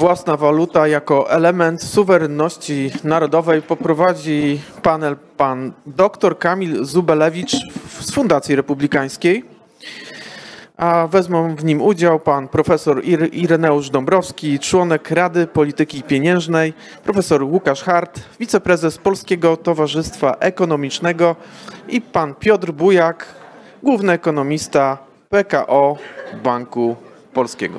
Własna waluta jako element suwerenności narodowej poprowadzi panel pan dr Kamil Zubelewicz z Fundacji Republikańskiej, a wezmą w nim udział pan profesor Ireneusz Dąbrowski, członek Rady Polityki Pieniężnej, profesor Łukasz Hart, wiceprezes Polskiego Towarzystwa Ekonomicznego i pan Piotr Bujak, główny ekonomista PKO Banku Polskiego.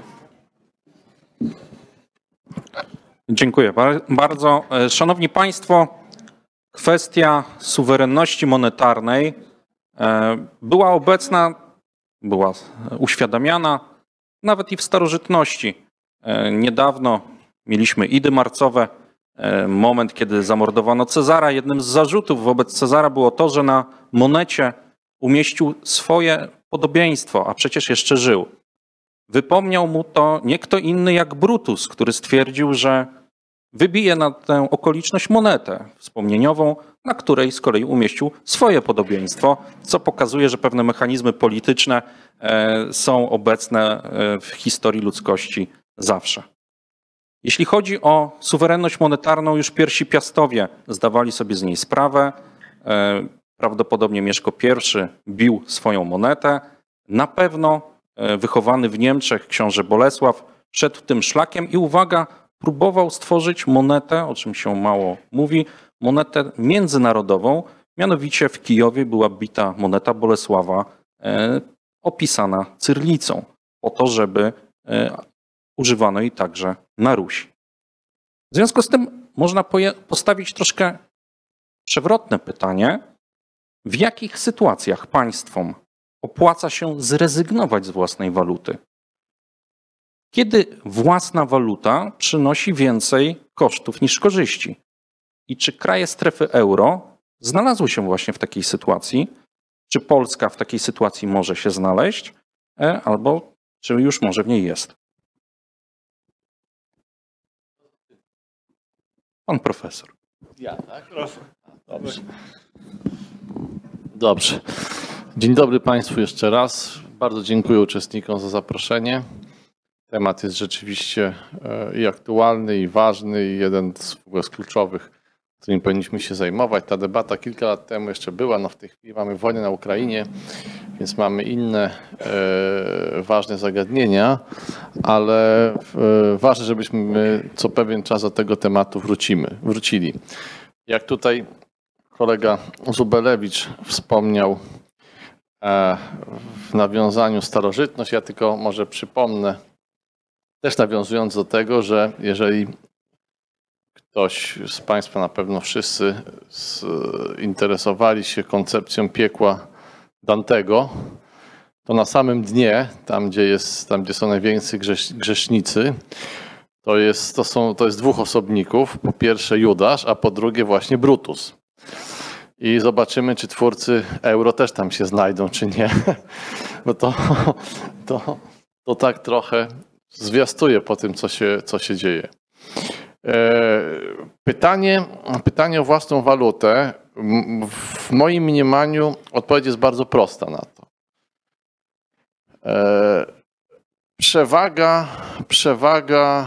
Dziękuję bardzo. Szanowni Państwo, kwestia suwerenności monetarnej była obecna, była uświadamiana nawet i w starożytności. Niedawno mieliśmy Idy Marcowe, moment, kiedy zamordowano Cezara. Jednym z zarzutów wobec Cezara było to, że na monecie umieścił swoje podobieństwo, a przecież jeszcze żył. Wypomniał mu to nie kto inny jak Brutus, który stwierdził, że wybije na tę okoliczność monetę wspomnieniową, na której z kolei umieścił swoje podobieństwo, co pokazuje, że pewne mechanizmy polityczne są obecne w historii ludzkości zawsze. Jeśli chodzi o suwerenność monetarną, już pierwsi Piastowie zdawali sobie z niej sprawę. Prawdopodobnie Mieszko I bił swoją monetę. Na pewno wychowany w Niemczech książę Bolesław szedł tym szlakiem i uwaga, próbował stworzyć monetę, o czym się mało mówi, monetę międzynarodową. Mianowicie w Kijowie była bita moneta Bolesława opisana cyrlicą, po to, żeby używano jej także na Rusi. W związku z tym można postawić troszkę przewrotne pytanie, w jakich sytuacjach państwom opłaca się zrezygnować z własnej waluty? Kiedy własna waluta przynosi więcej kosztów niż korzyści? I czy kraje strefy euro znalazły się właśnie w takiej sytuacji? Czy Polska w takiej sytuacji może się znaleźć? Albo czy już może w niej jest? Pan profesor. Ja, tak? Proszę. Dobrze. Dobrze. Dzień dobry Państwu jeszcze raz. Bardzo dziękuję uczestnikom za zaproszenie. Temat jest rzeczywiście i aktualny, i ważny, i jeden z kluczowych, którym powinniśmy się zajmować. Ta debata kilka lat temu jeszcze była, no w tej chwili mamy wojnę na Ukrainie, więc mamy inne ważne zagadnienia, ale ważne, żebyśmy co pewien czas do tego tematu wrócili. Jak tutaj kolega Zubelewicz wspomniał w nawiązaniu starożytność, ja tylko może przypomnę, też nawiązując do tego, że jeżeli ktoś z Państwa, na pewno wszyscy, interesowali się koncepcją piekła Dantego, to na samym dnie, tam gdzie są najwięcej grzesznicy, to jest dwóch osobników. Po pierwsze Judasz, a po drugie właśnie Brutus. I zobaczymy, czy twórcy euro też tam się znajdą, czy nie. Bo to tak trochę zwiastuje po tym, co się dzieje. Pytanie o własną walutę. W moim mniemaniu odpowiedź jest bardzo prosta na to. Przewaga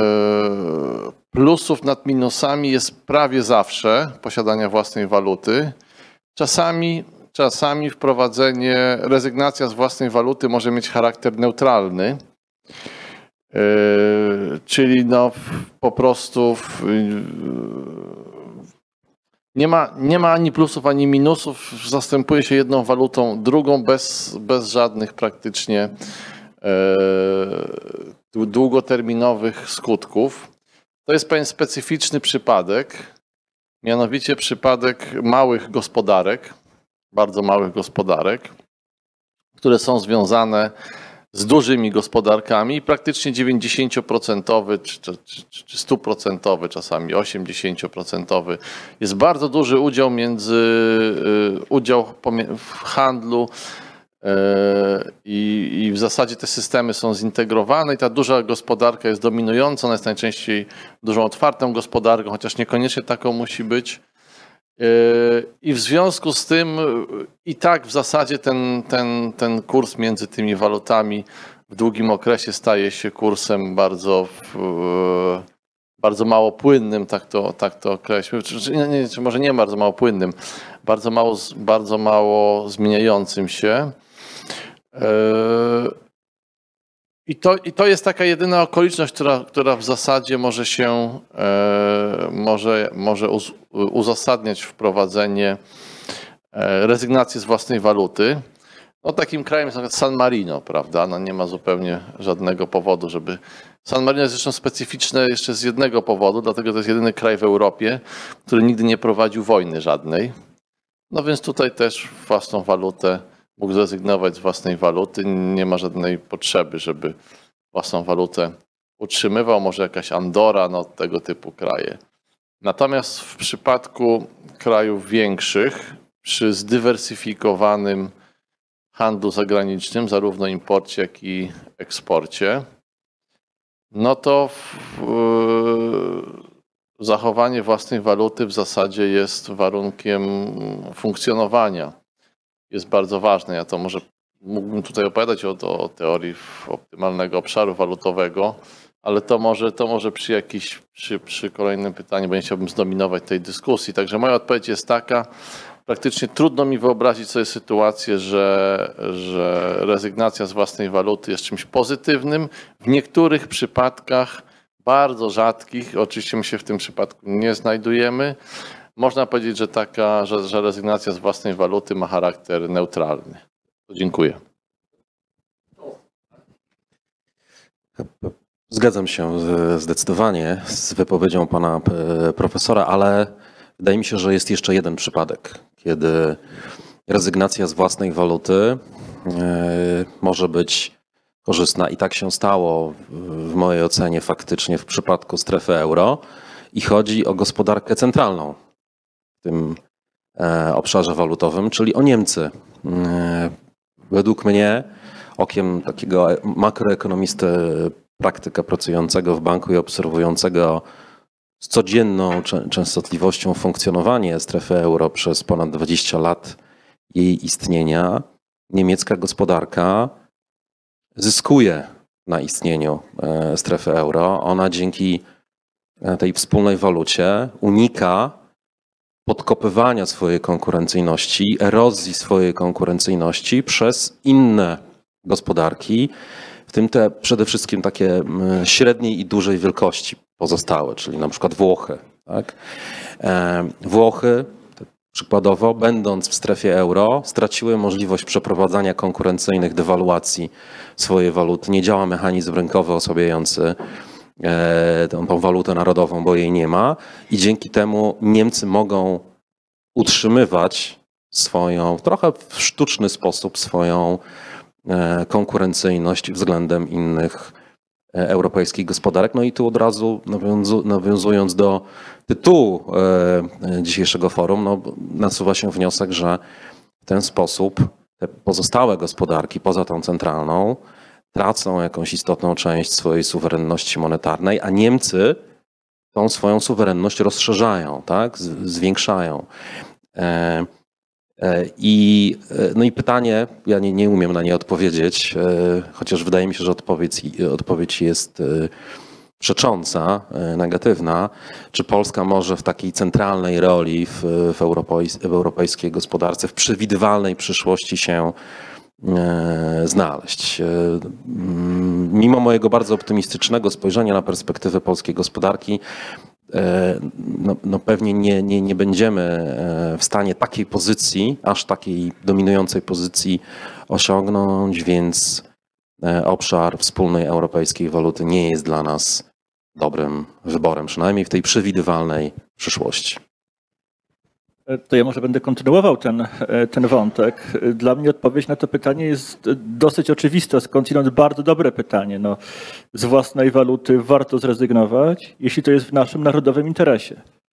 plusów nad minusami jest prawie zawsze posiadania własnej waluty. Czasami rezygnacja z własnej waluty może mieć charakter neutralny. Czyli no po prostu nie ma ani plusów, ani minusów. Zastępuje się jedną walutą drugą bez żadnych praktycznie długoterminowych skutków. To jest pewien specyficzny przypadek, mianowicie przypadek małych gospodarek, bardzo małych gospodarek, które są związane z dużymi gospodarkami i praktycznie 90% czy 100%, czasami 80% jest bardzo duży udział w handlu i w zasadzie te systemy są zintegrowane i ta duża gospodarka jest dominująca, ona jest najczęściej dużą otwartą gospodarką, chociaż niekoniecznie taką musi być. I w związku z tym i tak w zasadzie ten kurs między tymi walutami w długim okresie staje się kursem bardzo mało płynnym, tak to określmy, czy może nie bardzo mało płynnym, bardzo mało zmieniającym się. I to jest taka jedyna okoliczność, która w zasadzie może uzasadniać wprowadzenie rezygnacji z własnej waluty. No, takim krajem jest na przykład San Marino, prawda? No, nie ma zupełnie żadnego powodu, żeby... San Marino jest zresztą specyficzne jeszcze z jednego powodu, dlatego to jest jedyny kraj w Europie, który nigdy nie prowadził wojny żadnej. No więc tutaj też własną walutę mógł zrezygnować z własnej waluty. Nie ma żadnej potrzeby, żeby własną walutę utrzymywał. Może jakaś Andora, no tego typu kraje. Natomiast w przypadku krajów większych, przy zdywersyfikowanym handlu zagranicznym, zarówno imporcie, jak i eksporcie, no to zachowanie własnej waluty w zasadzie jest warunkiem funkcjonowania. Jest bardzo ważne. Ja to może mógłbym tutaj opowiadać o teorii optymalnego obszaru walutowego, ale to może przy kolejnym pytaniu, bo nie chciałbym zdominować tej dyskusji. Także moja odpowiedź jest taka, praktycznie trudno mi wyobrazić sobie sytuację, że rezygnacja z własnej waluty jest czymś pozytywnym. W niektórych przypadkach, bardzo rzadkich, oczywiście my się w tym przypadku nie znajdujemy, można powiedzieć, że rezygnacja z własnej waluty ma charakter neutralny. Dziękuję. Zgadzam się zdecydowanie z wypowiedzią pana profesora, ale wydaje mi się, że jest jeszcze jeden przypadek, kiedy rezygnacja z własnej waluty może być korzystna i tak się stało w mojej ocenie faktycznie w przypadku strefy euro i chodzi o gospodarkę centralną w tym obszarze walutowym, czyli o Niemcy. Według mnie, okiem takiego makroekonomisty, praktyka pracującego w banku i obserwującego z codzienną częstotliwością funkcjonowanie strefy euro przez ponad 20 lat jej istnienia, niemiecka gospodarka zyskuje na istnieniu strefy euro. Ona dzięki tej wspólnej walucie unika podkopywania swojej konkurencyjności, erozji swojej konkurencyjności przez inne gospodarki, w tym te przede wszystkim takie średniej i dużej wielkości pozostałe, czyli na przykład Włochy. Tak? Włochy, przykładowo, będąc w strefie euro, straciły możliwość przeprowadzania konkurencyjnych dewaluacji swojej waluty. Nie działa mechanizm rynkowy osłabiający tą walutę narodową, bo jej nie ma i dzięki temu Niemcy mogą utrzymywać trochę w sztuczny sposób swoją konkurencyjność względem innych europejskich gospodarek. No i tu od razu nawiązując do tytułu dzisiejszego forum, no, nasuwa się wniosek, że w ten sposób te pozostałe gospodarki poza tą centralną tracą jakąś istotną część swojej suwerenności monetarnej, a Niemcy tą swoją suwerenność rozszerzają, tak? Zwiększają. No i pytanie, ja nie umiem na nie odpowiedzieć, chociaż wydaje mi się, że odpowiedź jest przecząca, negatywna. Czy Polska może w takiej centralnej roli w europejskiej gospodarce w przewidywalnej przyszłości się znaleźć? Mimo mojego bardzo optymistycznego spojrzenia na perspektywę polskiej gospodarki, no pewnie nie będziemy w stanie takiej pozycji, aż takiej dominującej pozycji osiągnąć, więc obszar wspólnej europejskiej waluty nie jest dla nas dobrym wyborem, przynajmniej w tej przewidywalnej przyszłości. To ja może będę kontynuował ten wątek. Dla mnie odpowiedź na to pytanie jest dosyć oczywista, skądinąd bardzo dobre pytanie. No, z własnej waluty warto zrezygnować, jeśli to jest w naszym narodowym interesie.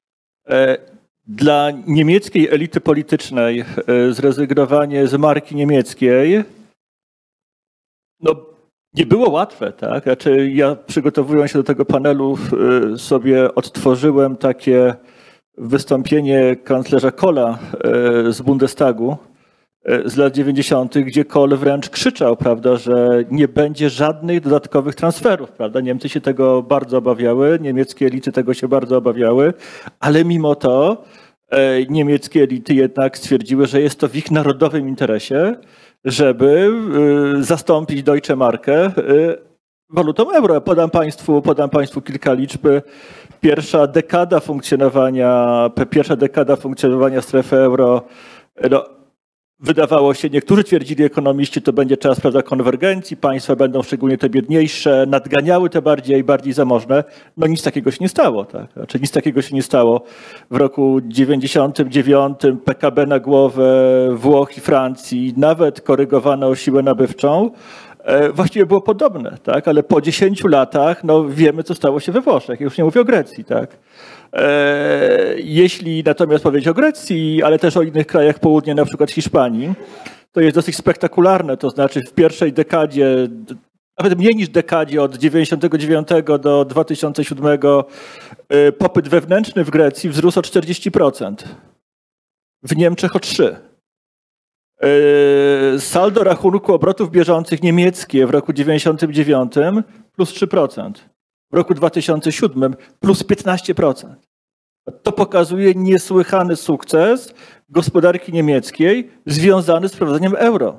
Dla niemieckiej elity politycznej zrezygnowanie z marki niemieckiej no, nie było łatwe. Tak? Znaczy, ja przygotowując się do tego panelu sobie odtworzyłem takie wystąpienie kanclerza Kohla z Bundestagu z lat 90., gdzie Kohl wręcz krzyczał, prawda, że nie będzie żadnych dodatkowych transferów. Prawda? Niemcy się tego bardzo obawiały, niemieckie elity tego się bardzo obawiały, ale mimo to niemieckie elity jednak stwierdziły, że jest to w ich narodowym interesie, żeby zastąpić Deutsche Markę walutą euro. Podam Państwu kilka liczb. Pierwsza dekada funkcjonowania strefy euro, no, wydawało się, niektórzy twierdzili ekonomiści, to będzie czas, prawda, konwergencji, państwa będą szczególnie te biedniejsze, nadganiały te bardziej zamożne. No nic takiego się nie stało. Tak? Znaczy, nic takiego się nie stało. W roku 99 PKB na głowę Włoch i Francji nawet korygowane o siłę nabywczą właściwie było podobne, tak? Ale po 10 latach no, wiemy, co stało się we Włoszech. Już nie mówię o Grecji. Tak? Jeśli natomiast powiedzieć o Grecji, ale też o innych krajach południa, na przykład Hiszpanii, to jest dosyć spektakularne. To znaczy w pierwszej dekadzie, nawet mniej niż dekadzie, od 99 do 2007 popyt wewnętrzny w Grecji wzrósł o 40%. W Niemczech o 3%. Saldo rachunku obrotów bieżących niemieckie w roku 99 plus 3%. W roku 2007 plus 15%. To pokazuje niesłychany sukces gospodarki niemieckiej związany z wprowadzeniem euro.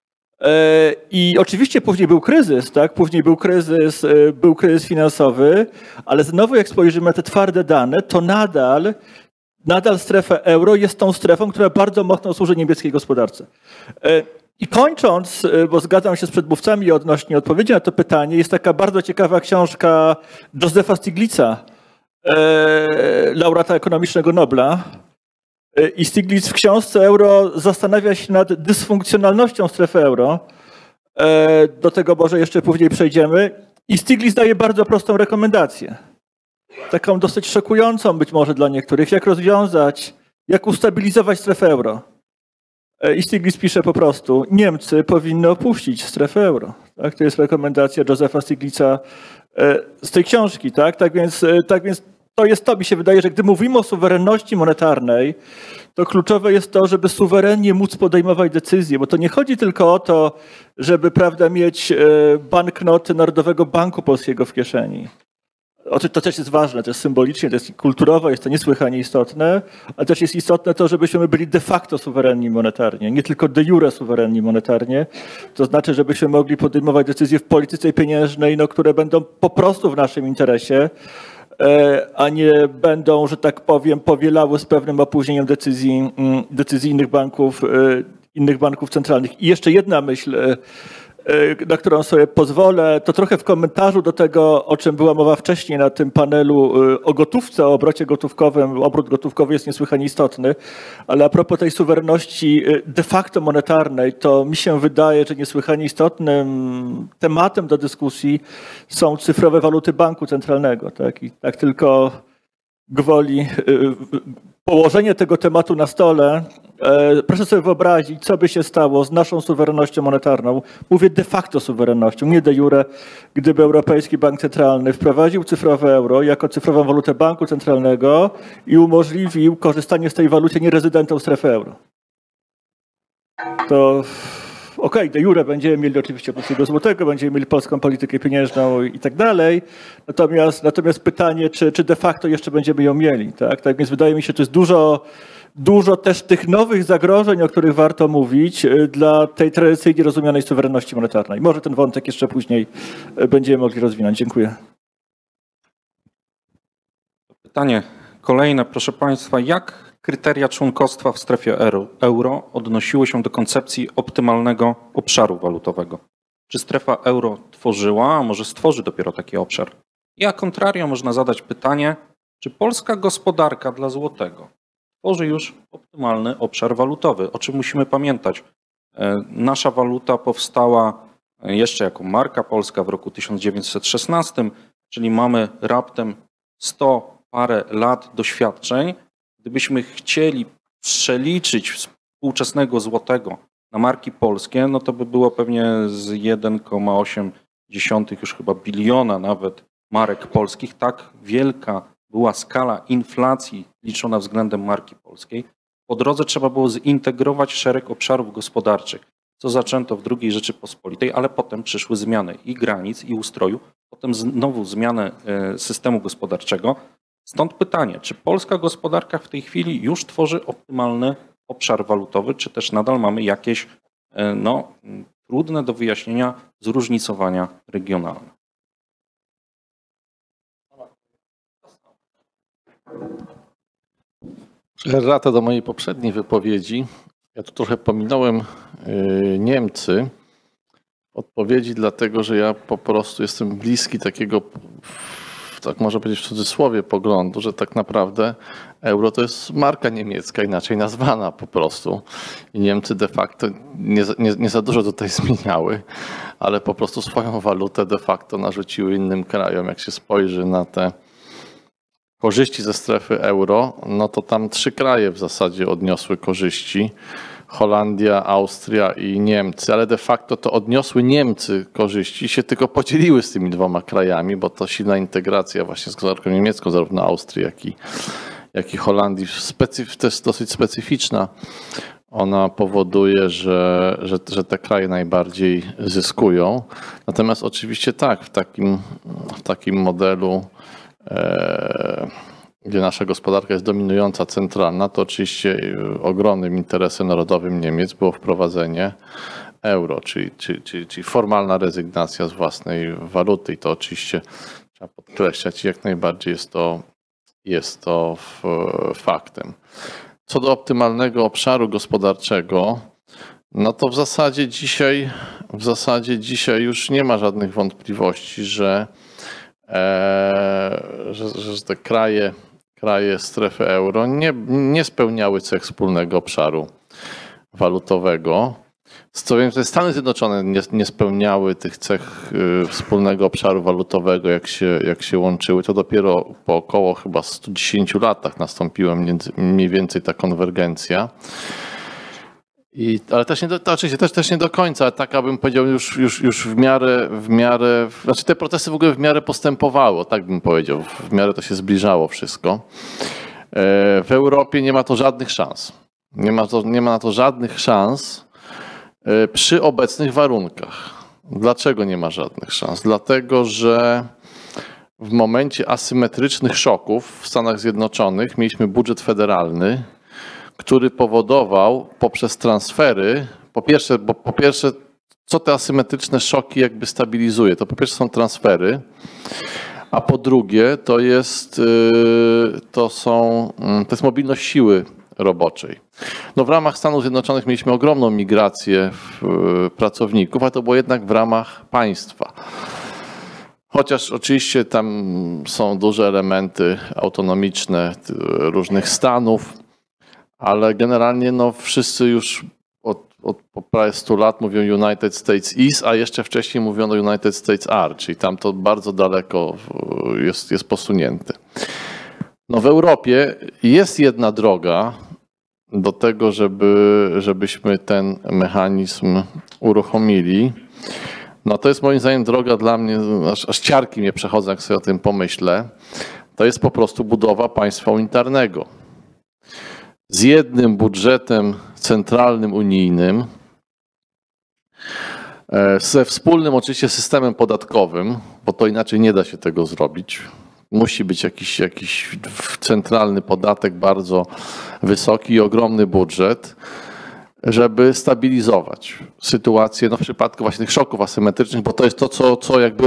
I oczywiście później był kryzys, tak? Później był kryzys finansowy, ale znowu jak spojrzymy na te twarde dane, to nadal strefa euro jest tą strefą, która bardzo mocno służy niemieckiej gospodarce. I kończąc, bo zgadzam się z przedmówcami odnośnie odpowiedzi na to pytanie, jest taka bardzo ciekawa książka Josepha Stiglitza, laureata ekonomicznego Nobla. I Stiglitz w książce Euro zastanawia się nad dysfunkcjonalnością strefy euro. Do tego może jeszcze później przejdziemy. I Stiglitz daje bardzo prostą rekomendację. Taką dosyć szokującą być może dla niektórych. Jak rozwiązać, jak ustabilizować strefę euro. I Stiglitz pisze po prostu, Niemcy powinny opuścić strefę euro. Tak? To jest rekomendacja Josepha Stiglitza z tej książki. Tak więc to mi się wydaje, że gdy mówimy o suwerenności monetarnej, to kluczowe jest to, żeby suwerennie móc podejmować decyzje, bo to nie chodzi tylko o to, żeby, prawda, mieć banknoty Narodowego Banku Polskiego w kieszeni. To też jest ważne, to jest symbolicznie, to jest kulturowo, jest to niesłychanie istotne, ale też jest istotne to, żebyśmy byli de facto suwerenni monetarnie, nie tylko de jure suwerenni monetarnie. To znaczy, żebyśmy mogli podejmować decyzje w polityce pieniężnej, no, które będą po prostu w naszym interesie, a nie będą, że tak powiem, powielały z pewnym opóźnieniem decyzji innych banków centralnych. I jeszcze jedna myśl, na którą sobie pozwolę, to trochę w komentarzu do tego, o czym była mowa wcześniej na tym panelu o gotówce, o obrocie gotówkowym. Obrót gotówkowy jest niesłychanie istotny, ale a propos tej suwerenności de facto monetarnej, to mi się wydaje, że niesłychanie istotnym tematem do dyskusji są cyfrowe waluty banku centralnego. Tak? I tak tylko gwoli położenie tego tematu na stole, proszę sobie wyobrazić, co by się stało z naszą suwerennością monetarną. Mówię de facto suwerennością, nie de jure, gdyby Europejski Bank Centralny wprowadził cyfrowe euro jako cyfrową walutę banku centralnego i umożliwił korzystanie z tej waluty nierezydentom strefy euro. To okej, de jure będziemy mieli oczywiście polskiego złotego, będziemy mieli polską politykę pieniężną i tak dalej. Natomiast pytanie, czy de facto jeszcze będziemy ją mieli. Tak więc wydaje mi się, że to jest dużo też tych nowych zagrożeń, o których warto mówić dla tej tradycyjnie rozumianej suwerenności monetarnej. Może ten wątek jeszcze później będziemy mogli rozwinąć. Dziękuję. Pytanie kolejne, proszę Państwa. Jak kryteria członkostwa w strefie euro odnosiły się do koncepcji optymalnego obszaru walutowego? Czy strefa euro tworzyła, a może stworzy dopiero taki obszar? I a contrario można zadać pytanie, czy polska gospodarka dla złotego tworzy już optymalny obszar walutowy? O czym musimy pamiętać? Nasza waluta powstała jeszcze jako marka polska w roku 1916, czyli mamy raptem 100 parę lat doświadczeń. Gdybyśmy chcieli przeliczyć współczesnego złotego na marki polskie, no to by było pewnie z 1,8 już chyba biliona nawet marek polskich. Tak wielka była skala inflacji liczona względem marki polskiej. Po drodze trzeba było zintegrować szereg obszarów gospodarczych, co zaczęto w II Rzeczypospolitej, ale potem przyszły zmiany i granic, i ustroju, potem znowu zmiany systemu gospodarczego. Stąd pytanie, czy polska gospodarka w tej chwili już tworzy optymalny obszar walutowy, czy też nadal mamy jakieś trudne do wyjaśnienia zróżnicowania regionalne? Ratę do mojej poprzedniej wypowiedzi. Ja tu trochę pominąłem Niemcy odpowiedzi, dlatego że ja po prostu jestem bliski takiego, tak można powiedzieć w cudzysłowie, poglądu, że tak naprawdę euro to jest marka niemiecka, inaczej nazwana po prostu. I Niemcy de facto nie za dużo tutaj zmieniały, ale po prostu swoją walutę de facto narzuciły innym krajom. Jak się spojrzy na te korzyści ze strefy euro, no to tam 3 kraje w zasadzie odniosły korzyści. Holandia, Austria i Niemcy, ale de facto to odniosły Niemcy korzyści, się tylko podzieliły z tymi 2 krajami, bo to silna integracja właśnie z gospodarką niemiecką, zarówno Austrii, jak i Holandii, też dosyć specyficzna. Ona powoduje, że te kraje najbardziej zyskują. Natomiast oczywiście tak, w takim modelu, gdzie nasza gospodarka jest dominująca, centralna, to oczywiście ogromnym interesem narodowym Niemiec było wprowadzenie euro, czyli formalna rezygnacja z własnej waluty. I to oczywiście trzeba podkreślać, jak najbardziej jest to faktem. Co do optymalnego obszaru gospodarczego, no to w zasadzie dzisiaj już nie ma żadnych wątpliwości, że te kraje strefy euro nie spełniały cech wspólnego obszaru walutowego. Co więcej, Stany Zjednoczone nie spełniały tych cech wspólnego obszaru walutowego, jak się łączyły. To dopiero po około chyba 110 latach nastąpiła mniej więcej ta konwergencja. Ale też nie do końca, ale tak abym powiedział już w miarę, znaczy te procesy w ogóle w miarę postępowały, tak bym powiedział, w miarę to się zbliżało wszystko. W Europie nie ma to żadnych szans. Nie ma na to żadnych szans przy obecnych warunkach. Dlaczego nie ma żadnych szans? Dlatego, że w momencie asymetrycznych szoków w Stanach Zjednoczonych mieliśmy budżet federalny, który powodował poprzez transfery, po pierwsze, co te asymetryczne szoki jakby stabilizuje? To po pierwsze są transfery, a po drugie to jest mobilność siły roboczej. No w ramach Stanów Zjednoczonych mieliśmy ogromną migrację pracowników, a to było jednak w ramach państwa. Chociaż oczywiście tam są duże elementy autonomiczne różnych stanów, ale generalnie no wszyscy już od prawie 100 lat mówią United States is, a jeszcze wcześniej mówiono United States are, czyli tam to bardzo daleko jest posunięte. No w Europie jest jedna droga do tego, żebyśmy ten mechanizm uruchomili. No to jest moim zdaniem droga dla mnie, aż ciarki mnie przechodzą, jak sobie o tym pomyślę. To jest po prostu budowa państwa unitarnego. Z jednym budżetem centralnym unijnym, ze wspólnym oczywiście systemem podatkowym, bo to inaczej nie da się tego zrobić. Musi być jakiś centralny podatek bardzo wysoki i ogromny budżet, żeby stabilizować sytuację, no w przypadku właśnie tych szoków asymetrycznych, bo to jest to, co jakby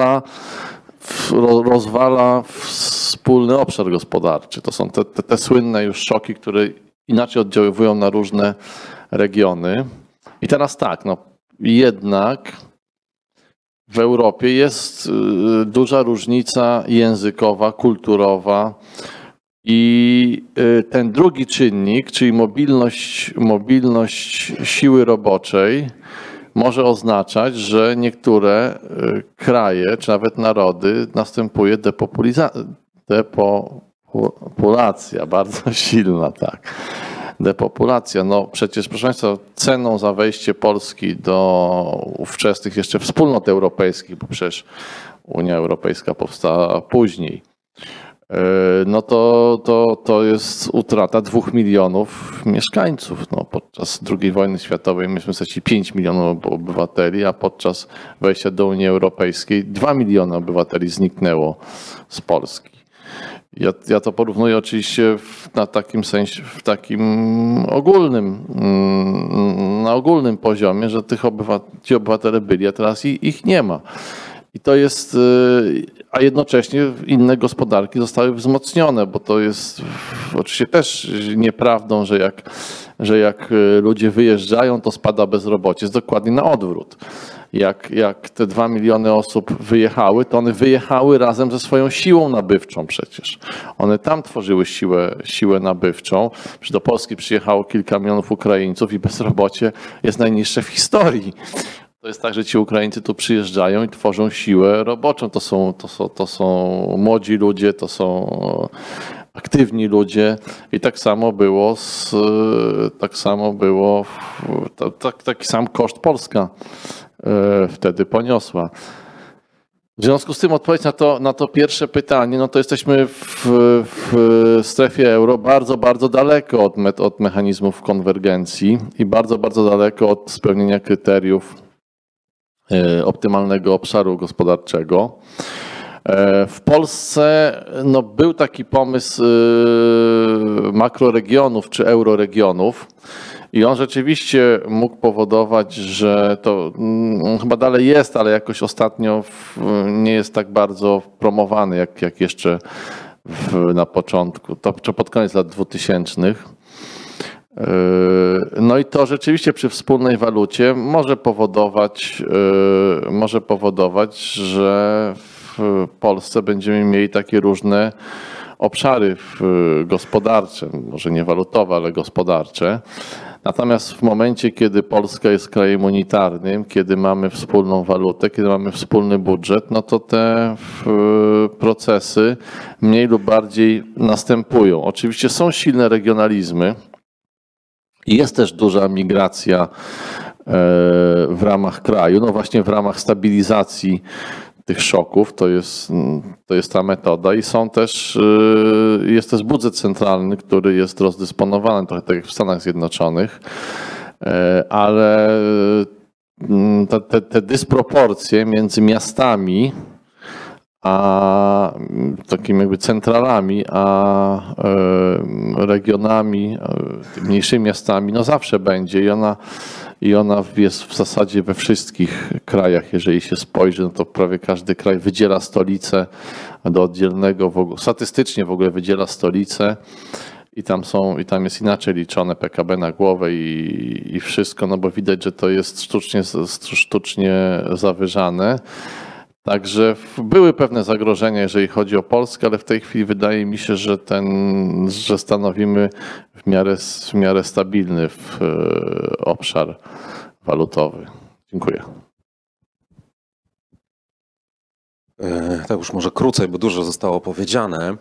rozwala wspólny obszar gospodarczy. To są te słynne już szoki, które inaczej oddziaływują na różne regiony. I teraz tak, no jednak w Europie jest duża różnica językowa, kulturowa i ten drugi czynnik, czyli mobilność siły roboczej, może oznaczać, że niektóre kraje, czy nawet narody, następuje depopulacja, bardzo silna, tak. Depopulacja. No przecież, proszę Państwa, ceną za wejście Polski do ówczesnych jeszcze wspólnot europejskich, bo przecież Unia Europejska powstała później, no to jest utrata 2 milionów mieszkańców. No, podczas II wojny światowej myśmy stracili 5 milionów obywateli, a podczas wejścia do Unii Europejskiej 2 miliony obywateli zniknęło z Polski. Ja to porównuję oczywiście na takim sensie, w takim ogólnym, na ogólnym poziomie, że ci obywatele byli, a teraz ich nie ma. I to jest, a jednocześnie inne gospodarki zostały wzmocnione, bo to jest oczywiście też nieprawdą, że jak ludzie wyjeżdżają, to spada bezrobocie. Jest dokładnie na odwrót. Jak te 2 miliony osób wyjechały, to one wyjechały razem ze swoją siłą nabywczą przecież. One tam tworzyły siłę nabywczą. Do Polski przyjechało kilka milionów Ukraińców i bezrobocie jest najniższe w historii. To jest tak, że ci Ukraińcy tu przyjeżdżają i tworzą siłę roboczą. To są młodzi ludzie, to są aktywni ludzie i tak samo było taki sam koszt Polska wtedy poniosła. W związku z tym odpowiedź na to pierwsze pytanie, no to jesteśmy w strefie euro bardzo, bardzo daleko od mechanizmów konwergencji i bardzo, bardzo daleko od spełnienia kryteriów optymalnego obszaru gospodarczego. W Polsce no, był taki pomysł makroregionów czy euroregionów i on rzeczywiście mógł powodować, że to chyba dalej jest, ale jakoś ostatnio nie jest tak bardzo promowany jak jeszcze na początku, to pod koniec lat 2000. No i to rzeczywiście przy wspólnej walucie może powodować, że w Polsce będziemy mieli takie różne obszary gospodarcze, może nie walutowe, ale gospodarcze. Natomiast w momencie, kiedy Polska jest krajem unitarnym, kiedy mamy wspólną walutę, kiedy mamy wspólny budżet, no to te procesy mniej lub bardziej następują. Oczywiście są silne regionalizmy i jest też duża migracja w ramach kraju, no właśnie w ramach stabilizacji tych szoków, to jest ta metoda i jest też budżet centralny, który jest rozdysponowany, trochę tak jak w Stanach Zjednoczonych, ale te dysproporcje między miastami a takimi jakby centralami, a regionami, mniejszymi miastami, no zawsze będzie i ona jest w zasadzie we wszystkich krajach, jeżeli się spojrzy, no to prawie każdy kraj wydziela stolicę do oddzielnego, statystycznie w ogóle wydziela stolicę i tam jest inaczej liczone PKB na głowę i wszystko, no bo widać, że to jest sztucznie zawyżane. Także były pewne zagrożenia, jeżeli chodzi o Polskę, ale w tej chwili wydaje mi się, że stanowimy w miarę stabilny obszar walutowy. Dziękuję. Tak już może krócej, bo dużo zostało powiedziane.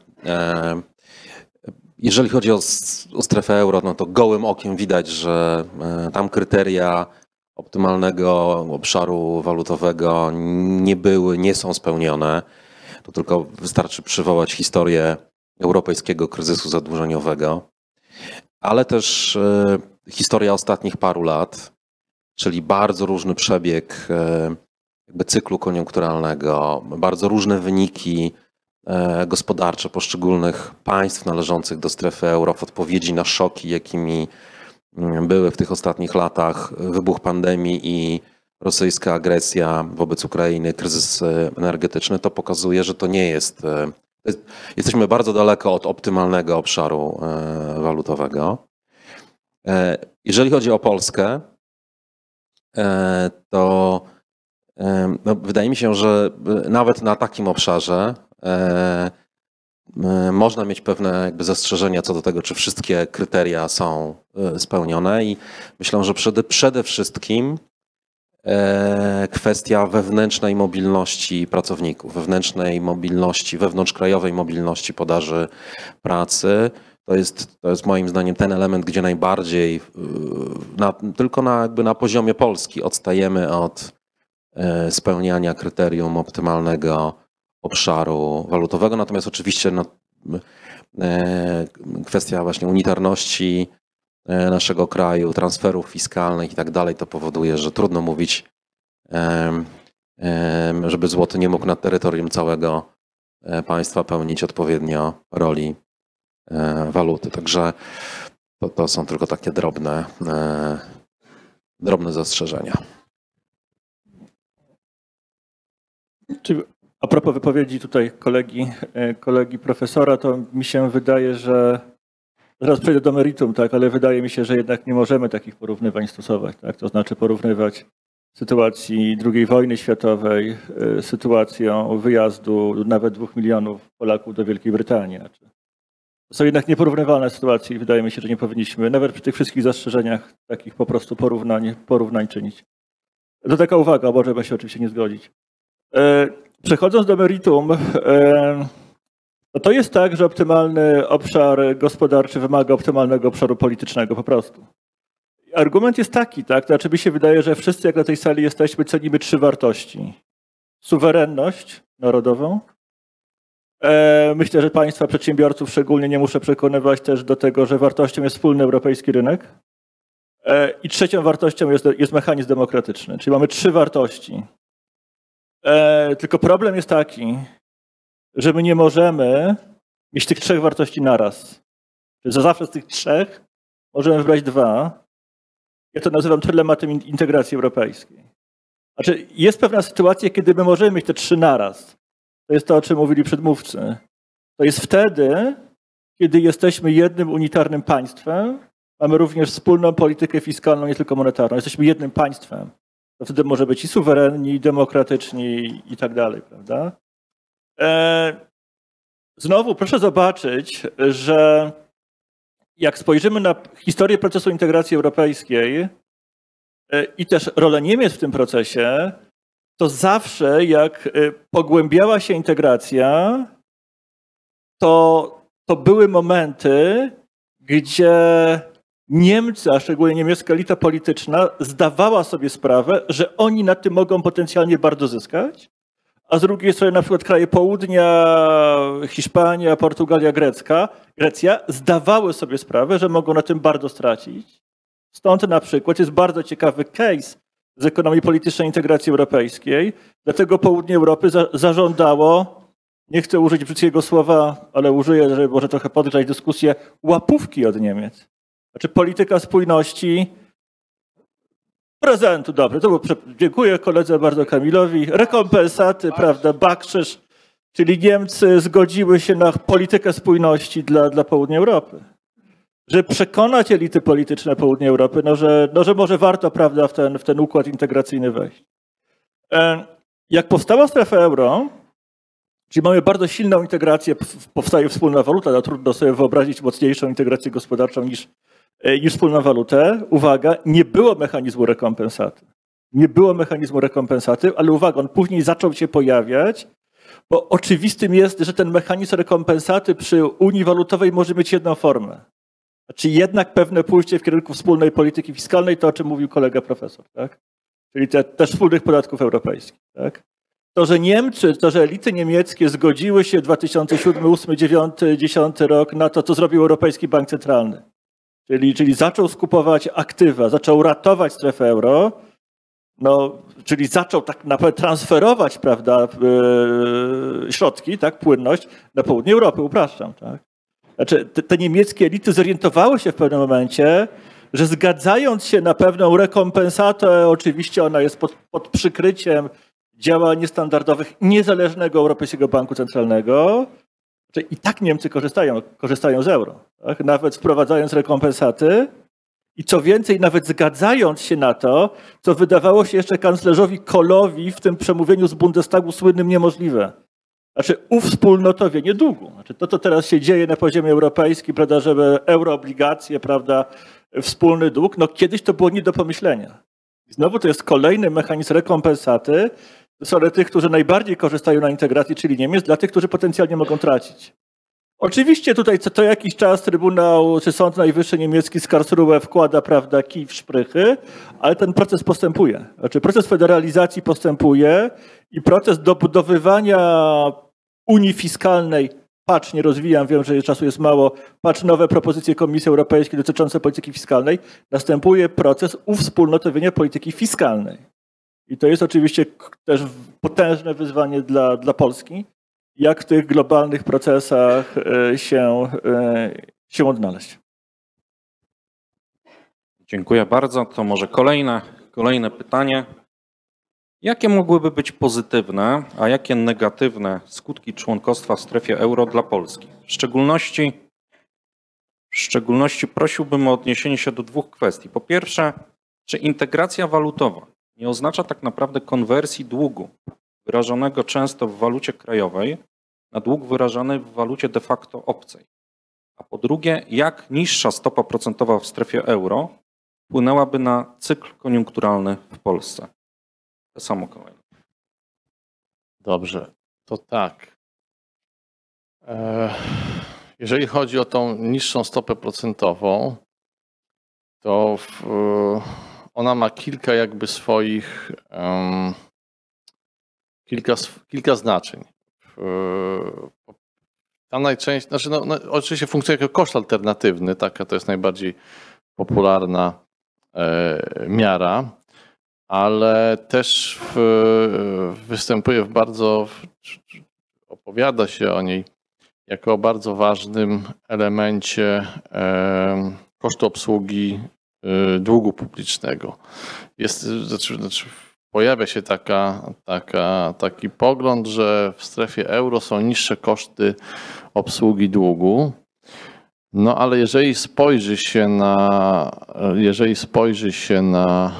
Jeżeli chodzi o strefę euro, no to gołym okiem widać, że tam kryteria optymalnego obszaru walutowego nie są spełnione. To tylko wystarczy przywołać historię europejskiego kryzysu zadłużeniowego, ale też historia ostatnich paru lat, czyli bardzo różny przebieg jakby cyklu koniunkturalnego, bardzo różne wyniki gospodarcze poszczególnych państw należących do strefy euro w odpowiedzi na szoki, jakimi były w tych ostatnich latach wybuch pandemii i rosyjska agresja wobec Ukrainy, kryzys energetyczny, to pokazuje, że to nie jest. Jesteśmy bardzo daleko od optymalnego obszaru walutowego. Jeżeli chodzi o Polskę, to no, wydaje mi się, że nawet na takim obszarze można mieć pewne jakby zastrzeżenia co do tego, czy wszystkie kryteria są spełnione i myślę, że przede wszystkim kwestia wewnętrznej mobilności pracowników, wewnątrzkrajowej mobilności podaży pracy. To jest moim zdaniem ten element, gdzie najbardziej tylko na poziomie Polski odstajemy od spełniania kryterium optymalnego obszaru walutowego. Natomiast oczywiście no, kwestia właśnie unitarności naszego kraju, transferów fiskalnych i tak dalej, to powoduje, że trudno mówić, żeby złoty nie mógł na terytorium całego państwa pełnić odpowiednio roli waluty. Także to są tylko takie drobne zastrzeżenia. A propos wypowiedzi tutaj kolegi profesora, to mi się wydaje, że zaraz przejdę do meritum, tak, ale wydaje mi się, że jednak nie możemy takich porównywań stosować. Tak? To znaczy porównywać sytuacji II wojny światowej, sytuacją wyjazdu nawet 2 milionów Polaków do Wielkiej Brytanii. To są jednak nieporównywalne sytuacje i wydaje mi się, że nie powinniśmy nawet przy tych wszystkich zastrzeżeniach takich po prostu porównań czynić. To taka uwaga, możemy się oczywiście nie zgodzić. Przechodząc do meritum, to jest tak, że optymalny obszar gospodarczy wymaga optymalnego obszaru politycznego po prostu. Argument jest taki, tak? To znaczy mi się wydaje, że wszyscy jak na tej sali jesteśmy, cenimy 3 wartości. Suwerenność narodową. Myślę, że państwa, przedsiębiorców szczególnie nie muszę przekonywać też do tego, że wartością jest wspólny europejski rynek. I trzecią wartością jest mechanizm demokratyczny. Czyli mamy 3 wartości. Tylko problem jest taki, że my nie możemy mieć tych 3 wartości naraz. Że zawsze z tych 3 możemy wybrać 2. Ja to nazywam trylematem integracji europejskiej. Znaczy, jest pewna sytuacja, kiedy my możemy mieć te 3 naraz. To jest to, o czym mówili przedmówcy. To jest wtedy, kiedy jesteśmy jednym unitarnym państwem, mamy również wspólną politykę fiskalną, nie tylko monetarną. Jesteśmy jednym państwem. To wtedy może być i suwerenni, i demokratyczni, i tak dalej, prawda? Znowu proszę zobaczyć, że jak spojrzymy na historię procesu integracji europejskiej i też rolę Niemiec w tym procesie, to zawsze jak pogłębiała się integracja, to były momenty, gdzie Niemcy, a szczególnie niemiecka elita polityczna, zdawała sobie sprawę, że oni na tym mogą potencjalnie bardzo zyskać, a z drugiej strony na przykład kraje południa, Hiszpania, Portugalia, Grecja zdawały sobie sprawę, że mogą na tym bardzo stracić. Stąd na przykład jest bardzo ciekawy case z ekonomii politycznej integracji europejskiej, dlatego południe Europy zażądało, nie chcę użyć brzydkiego słowa, ale użyję, żeby może trochę podgrzać dyskusję, łapówki od Niemiec. Znaczy polityka spójności, prezentu, dobry, dziękuję koledze bardzo Kamilowi, rekompensaty, prawda, bakrzyż, czyli Niemcy zgodziły się na politykę spójności dla południa Europy. Żeby przekonać elity polityczne południa Europy, że może warto, prawda, w ten układ integracyjny wejść. Jak powstała strefa euro, czyli mamy bardzo silną integrację, powstaje wspólna waluta, no trudno sobie wyobrazić mocniejszą integrację gospodarczą niż wspólną walutę. Uwaga, nie było mechanizmu rekompensaty. Nie było mechanizmu rekompensaty, ale uwaga, on później zaczął się pojawiać, bo oczywistym jest, że ten mechanizm rekompensaty przy Unii Walutowej może mieć jedną formę. Znaczy jednak pewne pójście w kierunku wspólnej polityki fiskalnej, to o czym mówił kolega profesor, tak? Czyli też wspólnych podatków europejskich, tak? To, że Niemcy, że elity niemieckie zgodziły się w 2007, 2008, 2009, 2010 rok na to, co zrobił Europejski Bank Centralny. Czyli zaczął skupować aktywa, zaczął ratować strefę euro, no, czyli zaczął tak naprawdę transferować, prawda, środki, tak, płynność na południe Europy, upraszczam, tak? Znaczy, te niemieckie elity zorientowały się w pewnym momencie, że zgadzając się na pewną rekompensatę, oczywiście ona jest pod przykryciem działań niestandardowych niezależnego Europejskiego Banku Centralnego, i tak Niemcy korzystają z euro, tak? Nawet wprowadzając rekompensaty i co więcej, nawet zgadzając się na to, co wydawało się jeszcze kanclerzowi Kohlowi w tym przemówieniu z Bundestagu słynnym niemożliwe. Znaczy uwspólnotowienie długu. Znaczy to, co teraz się dzieje na poziomie europejskim, prawda, żeby euroobligacje, prawda, wspólny dług, no kiedyś to było nie do pomyślenia. I znowu to jest kolejny mechanizm rekompensaty dla tych, którzy najbardziej korzystają na integracji, czyli Niemiec, dla tych, którzy potencjalnie mogą tracić. Oczywiście tutaj co jakiś czas Trybunał czy Sąd Najwyższy niemiecki z Karlsruhe wkłada, prawda, kij w szprychy, ale ten proces postępuje. Znaczy proces federalizacji postępuje i proces dobudowywania Unii Fiskalnej patrz, nie rozwijam, wiem, że czasu jest mało, patrz nowe propozycje Komisji Europejskiej dotyczące polityki fiskalnej, następuje proces uwspólnotowienia polityki fiskalnej. I to jest oczywiście też potężne wyzwanie dla Polski, jak w tych globalnych procesach się odnaleźć. Dziękuję bardzo. To może kolejne pytanie. Jakie mogłyby być pozytywne, a jakie negatywne skutki członkostwa w strefie euro dla Polski? W szczególności prosiłbym o odniesienie się do dwóch kwestii. Po pierwsze, czy integracja walutowa nie oznacza tak naprawdę konwersji długu wyrażonego często w walucie krajowej na dług wyrażany w walucie de facto obcej? A po drugie, jak niższa stopa procentowa w strefie euro wpłynęłaby na cykl koniunkturalny w Polsce? To samo kolejne. Dobrze, to tak. Jeżeli chodzi o tą niższą stopę procentową, to ona ma kilka jakby swoich, kilka znaczeń. Tam najczęściej, znaczy oczywiście funkcjonuje jako koszt alternatywny, taka to jest najbardziej popularna miara, ale też występuje opowiada się o niej jako o bardzo ważnym elemencie kosztu obsługi długu publicznego. Pojawia się taki pogląd, że w strefie euro są niższe koszty obsługi długu. No ale jeżeli spojrzy się na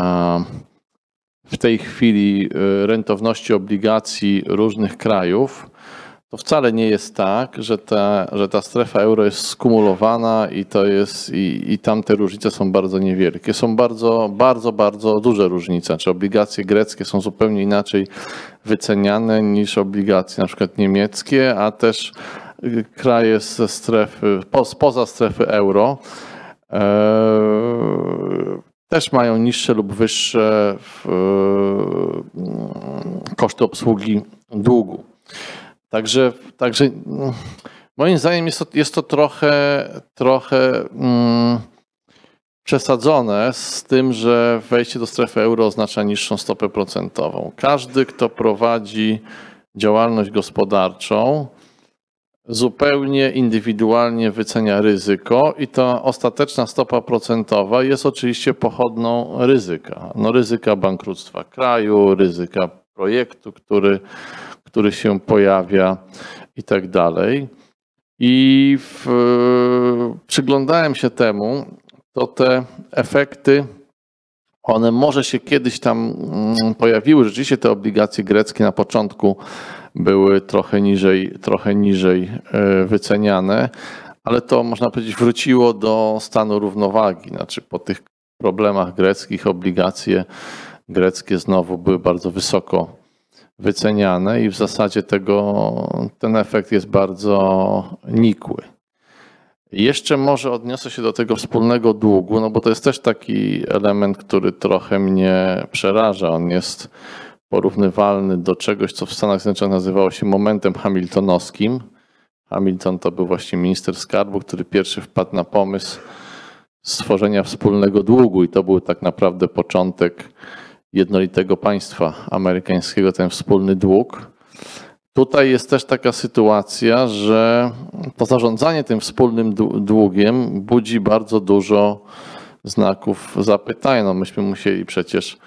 w tej chwili rentowności obligacji różnych krajów, to wcale nie jest tak, że ta strefa euro jest skumulowana i tam te różnice są bardzo niewielkie. Są bardzo duże różnice. Czy obligacje greckie są zupełnie inaczej wyceniane niż obligacje na przykład niemieckie, a też kraje ze strefy, spoza strefy euro też mają niższe lub wyższe koszty obsługi długu. Także moim zdaniem jest to trochę przesadzone z tym, że wejście do strefy euro oznacza niższą stopę procentową. Każdy, kto prowadzi działalność gospodarczą, zupełnie indywidualnie wycenia ryzyko i ta ostateczna stopa procentowa jest oczywiście pochodną ryzyka. No, ryzyka bankructwa kraju, ryzyka projektu, który się pojawia i tak dalej. I przyglądałem się temu, to te efekty, one może się kiedyś tam pojawiły. Rzeczywiście te obligacje greckie na początku były trochę niżej wyceniane, ale to można powiedzieć wróciło do stanu równowagi. Znaczy po tych problemach greckich obligacje greckie znowu były bardzo wysoko wyceniane i w zasadzie ten efekt jest bardzo nikły. Jeszcze może odniosę się do tego wspólnego długu, no bo to jest też taki element, który trochę mnie przeraża. On jest porównywalny do czegoś, co w Stanach Zjednoczonych nazywało się momentem hamiltonowskim. Hamilton to był właśnie minister skarbu, który pierwszy wpadł na pomysł stworzenia wspólnego długu i to był tak naprawdę początek jednolitego państwa amerykańskiego, ten wspólny dług. Tutaj jest też taka sytuacja, że to zarządzanie tym wspólnym długiem budzi bardzo dużo znaków zapytania. No myśmy musieli przecież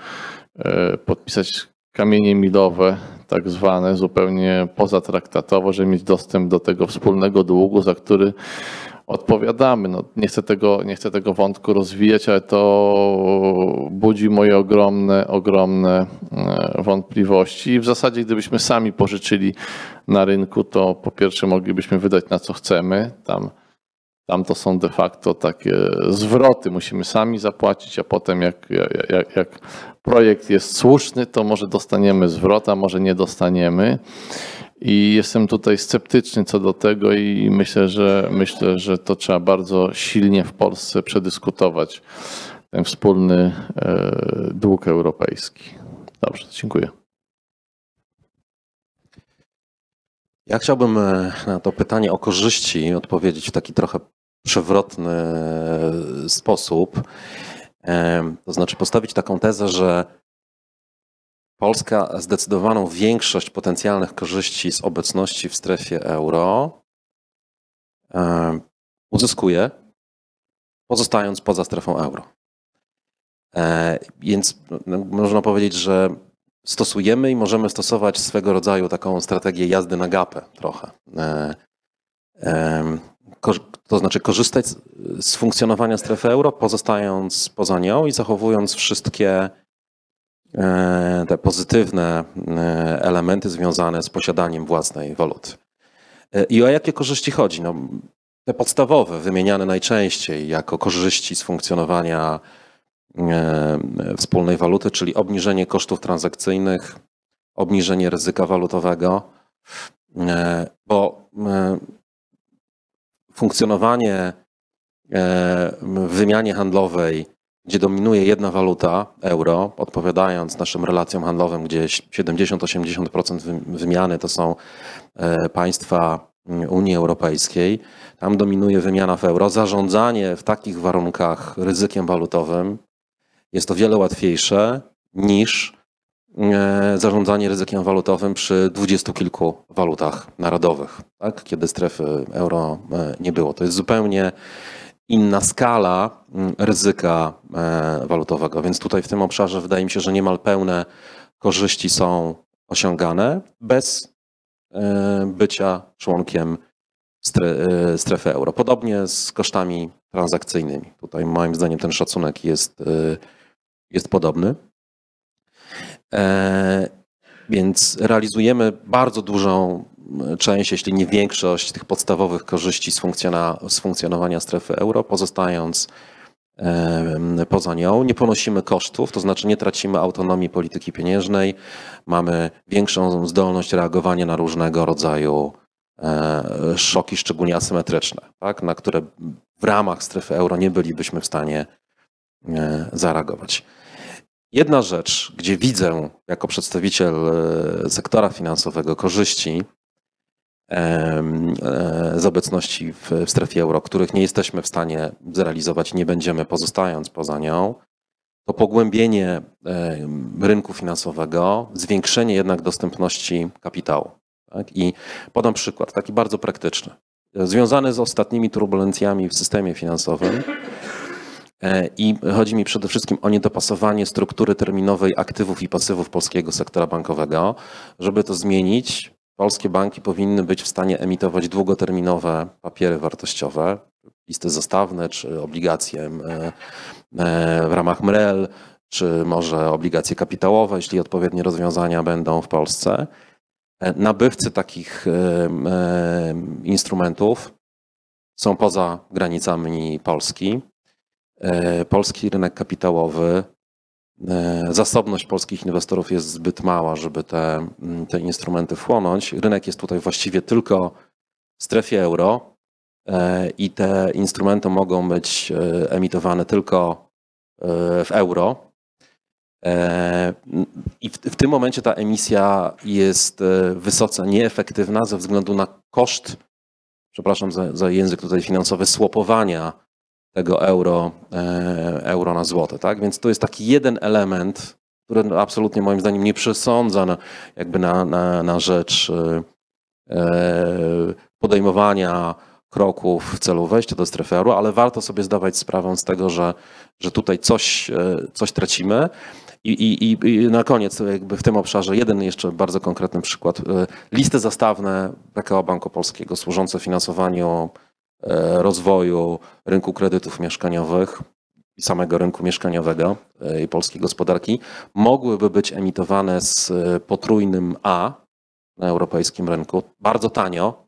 podpisać kamienie milowe, tak zwane, zupełnie pozatraktatowo, żeby mieć dostęp do tego wspólnego długu, za który odpowiadamy. No, nie chcę tego wątku rozwijać, ale to budzi moje ogromne wątpliwości. I w zasadzie, gdybyśmy sami pożyczyli na rynku, to po pierwsze moglibyśmy wydać na co chcemy. Tam to są de facto takie zwroty. Musimy sami zapłacić, a potem jak projekt jest słuszny, to może dostaniemy zwrot, a może nie dostaniemy. I jestem tutaj sceptyczny co do tego i myślę, że to trzeba bardzo silnie w Polsce przedyskutować, ten wspólny dług europejski. Dobrze, dziękuję. Ja chciałbym na to pytanie o korzyści odpowiedzieć w taki trochę przewrotny sposób. To znaczy postawić taką tezę, że Polska zdecydowaną większość potencjalnych korzyści z obecności w strefie euro uzyskuje, pozostając poza strefą euro. Więc można powiedzieć, że stosujemy i możemy stosować swego rodzaju taką strategię jazdy na gapę trochę. To znaczy korzystać z funkcjonowania strefy euro, pozostając poza nią i zachowując wszystkie te pozytywne elementy związane z posiadaniem własnej waluty. I o jakie korzyści chodzi? No, te podstawowe, wymieniane najczęściej jako korzyści z funkcjonowania wspólnej waluty, czyli obniżenie kosztów transakcyjnych, obniżenie ryzyka walutowego, bo funkcjonowanie w wymianie handlowej, gdzie dominuje jedna waluta, euro, odpowiadając naszym relacjom handlowym, gdzie 70-80% wymiany to są państwa Unii Europejskiej, tam dominuje wymiana w euro. Zarządzanie w takich warunkach ryzykiem walutowym jest o wiele łatwiejsze niż zarządzanie ryzykiem walutowym przy 20 kilku walutach narodowych, tak? Kiedy strefy euro nie było. To jest zupełnie inna skala ryzyka walutowego, więc tutaj w tym obszarze wydaje mi się, że niemal pełne korzyści są osiągane bez bycia członkiem strefy euro. Podobnie z kosztami transakcyjnymi. Tutaj moim zdaniem ten szacunek jest podobny. Więc realizujemy bardzo dużą część, jeśli nie większość tych podstawowych korzyści z funkcjonowania strefy euro, pozostając poza nią. Nie ponosimy kosztów, to znaczy nie tracimy autonomii polityki pieniężnej, mamy większą zdolność reagowania na różnego rodzaju szoki, szczególnie asymetryczne, tak, na które w ramach strefy euro nie bylibyśmy w stanie zareagować. Jedna rzecz, gdzie widzę jako przedstawiciel sektora finansowego korzyści z obecności w strefie euro, których nie jesteśmy w stanie zrealizować, nie będziemy pozostając poza nią, to pogłębienie rynku finansowego, zwiększenie jednak dostępności kapitału. Tak? I podam przykład, taki bardzo praktyczny, związany z ostatnimi turbulencjami w systemie finansowym. I chodzi mi przede wszystkim o niedopasowanie struktury terminowej aktywów i pasywów polskiego sektora bankowego. Żeby to zmienić, polskie banki powinny być w stanie emitować długoterminowe papiery wartościowe, listy zastawne czy obligacje w ramach MREL, czy może obligacje kapitałowe, jeśli odpowiednie rozwiązania będą w Polsce. Nabywcy takich instrumentów są poza granicami Polski. Polski rynek kapitałowy, zasobność polskich inwestorów jest zbyt mała, żeby te instrumenty wchłonąć. Rynek jest tutaj właściwie tylko w strefie euro i te instrumenty mogą być emitowane tylko w euro. I w tym momencie ta emisja jest wysoce nieefektywna ze względu na koszt, przepraszam za język tutaj finansowy, swapowania tego euro na złote. Tak? Więc to jest taki jeden element, który absolutnie moim zdaniem nie przesądza na rzecz podejmowania kroków w celu wejścia do strefy euro, ale warto sobie zdawać sprawę z tego, że tutaj coś tracimy. I na koniec jakby w tym obszarze jeden jeszcze bardzo konkretny przykład. Listy zastawne PKO Banku Polskiego służące finansowaniu rozwoju rynku kredytów mieszkaniowych i samego rynku mieszkaniowego i polskiej gospodarki mogłyby być emitowane z potrójnym A na europejskim rynku bardzo tanio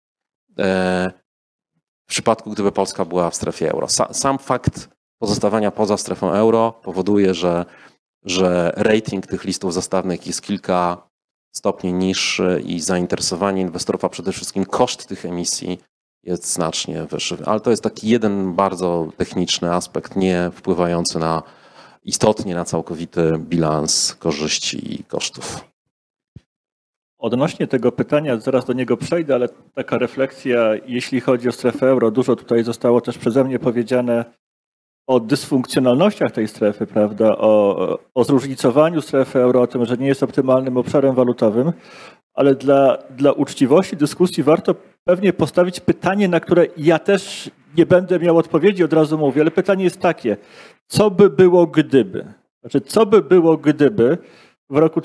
w przypadku, gdyby Polska była w strefie euro. Sam fakt pozostawania poza strefą euro powoduje, że rating tych listów zastawnych jest kilka stopni niższy i zainteresowanie inwestorów, a przede wszystkim koszt tych emisji jest znacznie wyższy. Ale to jest taki jeden bardzo techniczny aspekt, nie wpływający istotnie na całkowity bilans korzyści i kosztów. Odnośnie tego pytania, zaraz do niego przejdę, ale taka refleksja, jeśli chodzi o strefę euro, dużo tutaj zostało też przeze mnie powiedziane o dysfunkcjonalnościach tej strefy, prawda, o zróżnicowaniu strefy euro, o tym, że nie jest optymalnym obszarem walutowym, ale dla uczciwości dyskusji warto pewnie postawić pytanie, na które ja też nie będę miał odpowiedzi, od razu mówię, ale pytanie jest takie, co by było gdyby? Znaczy, co by było gdyby w roku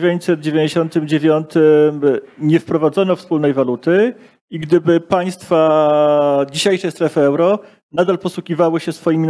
1999 nie wprowadzono wspólnej waluty i gdyby państwa dzisiejszej strefy euro nadal posługiwały się swoimi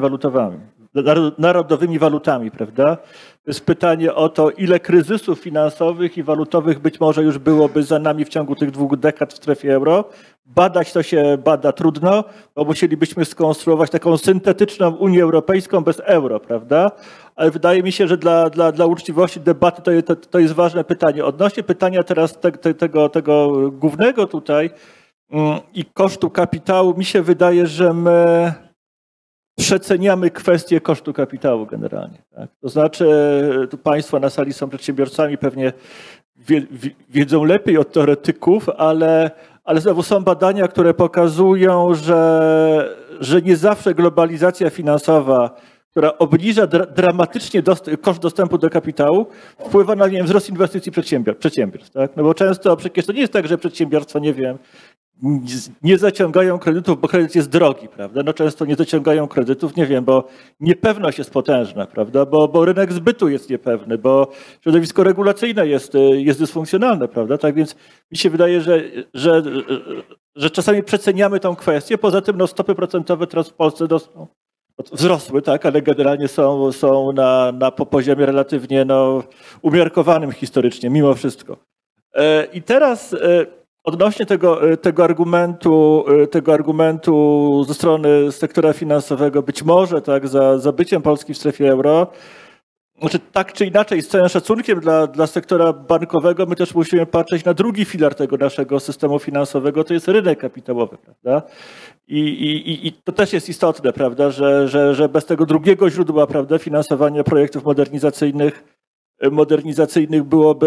narodowymi walutami, prawda? To jest pytanie o to, ile kryzysów finansowych i walutowych być może już byłoby za nami w ciągu tych 2 dekad w strefie euro. Badać to się bada trudno, bo musielibyśmy skonstruować taką syntetyczną Unię Europejską bez euro, prawda? Ale wydaje mi się, że dla uczciwości debaty to jest ważne pytanie. Odnośnie pytania teraz tego głównego tutaj i kosztu kapitału, mi się wydaje, że my przeceniamy kwestię kosztu kapitału generalnie. Tak? To znaczy, tu państwo na sali są przedsiębiorcami, pewnie wiedzą lepiej od teoretyków, ale znowu są badania, które pokazują, że nie zawsze globalizacja finansowa, która obniża dramatycznie koszt dostępu do kapitału, wpływa na, nie wiem, wzrost inwestycji przedsiębiorstw. Tak? No bo często przecież to nie jest tak, że przedsiębiorstwa, nie wiem, nie zaciągają kredytów, bo kredyt jest drogi, prawda? No często nie zaciągają kredytów, nie wiem, bo niepewność jest potężna, prawda? Bo rynek zbytu jest niepewny, bo środowisko regulacyjne jest dysfunkcjonalne, prawda? Tak więc mi się wydaje, że czasami przeceniamy tą kwestię. Poza tym no, stopy procentowe teraz w Polsce wzrosły, tak, ale generalnie są na poziomie relatywnie no, umiarkowanym historycznie, mimo wszystko. I teraz odnośnie tego argumentu ze strony sektora finansowego, być może tak, za byciem Polski w strefie euro, znaczy tak czy inaczej, z całym szacunkiem dla sektora bankowego, my też musimy patrzeć na drugi filar tego naszego systemu finansowego, to jest rynek kapitałowy, prawda? I to też jest istotne, prawda, że bez tego drugiego źródła, prawda, finansowania projektów modernizacyjnych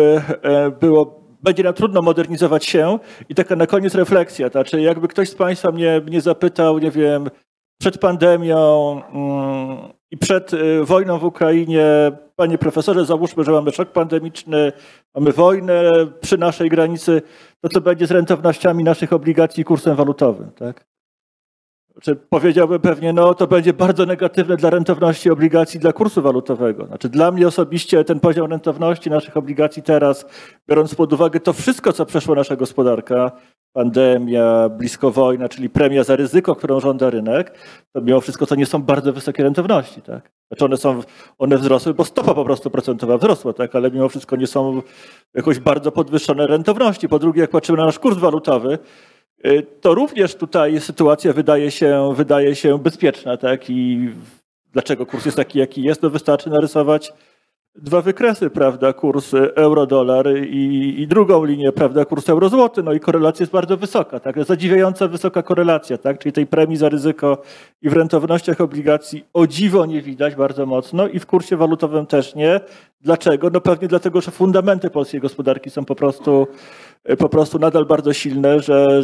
będzie nam trudno modernizować się. I taka na koniec refleksja, znaczy jakby ktoś z państwa mnie zapytał, nie wiem, przed pandemią i przed wojną w Ukrainie, panie profesorze, załóżmy, że mamy szok pandemiczny, mamy wojnę przy naszej granicy, to co będzie z rentownościami naszych obligacji i kursem walutowym, tak? Znaczy, powiedziałbym pewnie, no to będzie bardzo negatywne dla rentowności obligacji, dla kursu walutowego. Znaczy, dla mnie osobiście ten poziom rentowności naszych obligacji teraz, biorąc pod uwagę to wszystko, co przeszła nasza gospodarka, pandemia, blisko wojna, czyli premia za ryzyko, którą żąda rynek, to mimo wszystko to nie są bardzo wysokie rentowności. Tak? Znaczy one wzrosły, bo stopa po prostu procentowa wzrosła, tak? Ale mimo wszystko nie są jakoś bardzo podwyższone rentowności. Po drugie, jak patrzymy na nasz kurs walutowy, to również tutaj sytuacja wydaje się bezpieczna, tak? I dlaczego kurs jest taki, jaki jest? No wystarczy narysować 2 wykresy, prawda? Kurs euro-dolar i drugą linię, prawda? Kurs euro-złoty. No i korelacja jest bardzo wysoka, tak? Zadziwiająca wysoka korelacja, tak? Czyli tej premii za ryzyko i w rentownościach obligacji o dziwo nie widać bardzo mocno i w kursie walutowym też nie. Dlaczego? No pewnie dlatego, że fundamenty polskiej gospodarki są po prostu nadal bardzo silne,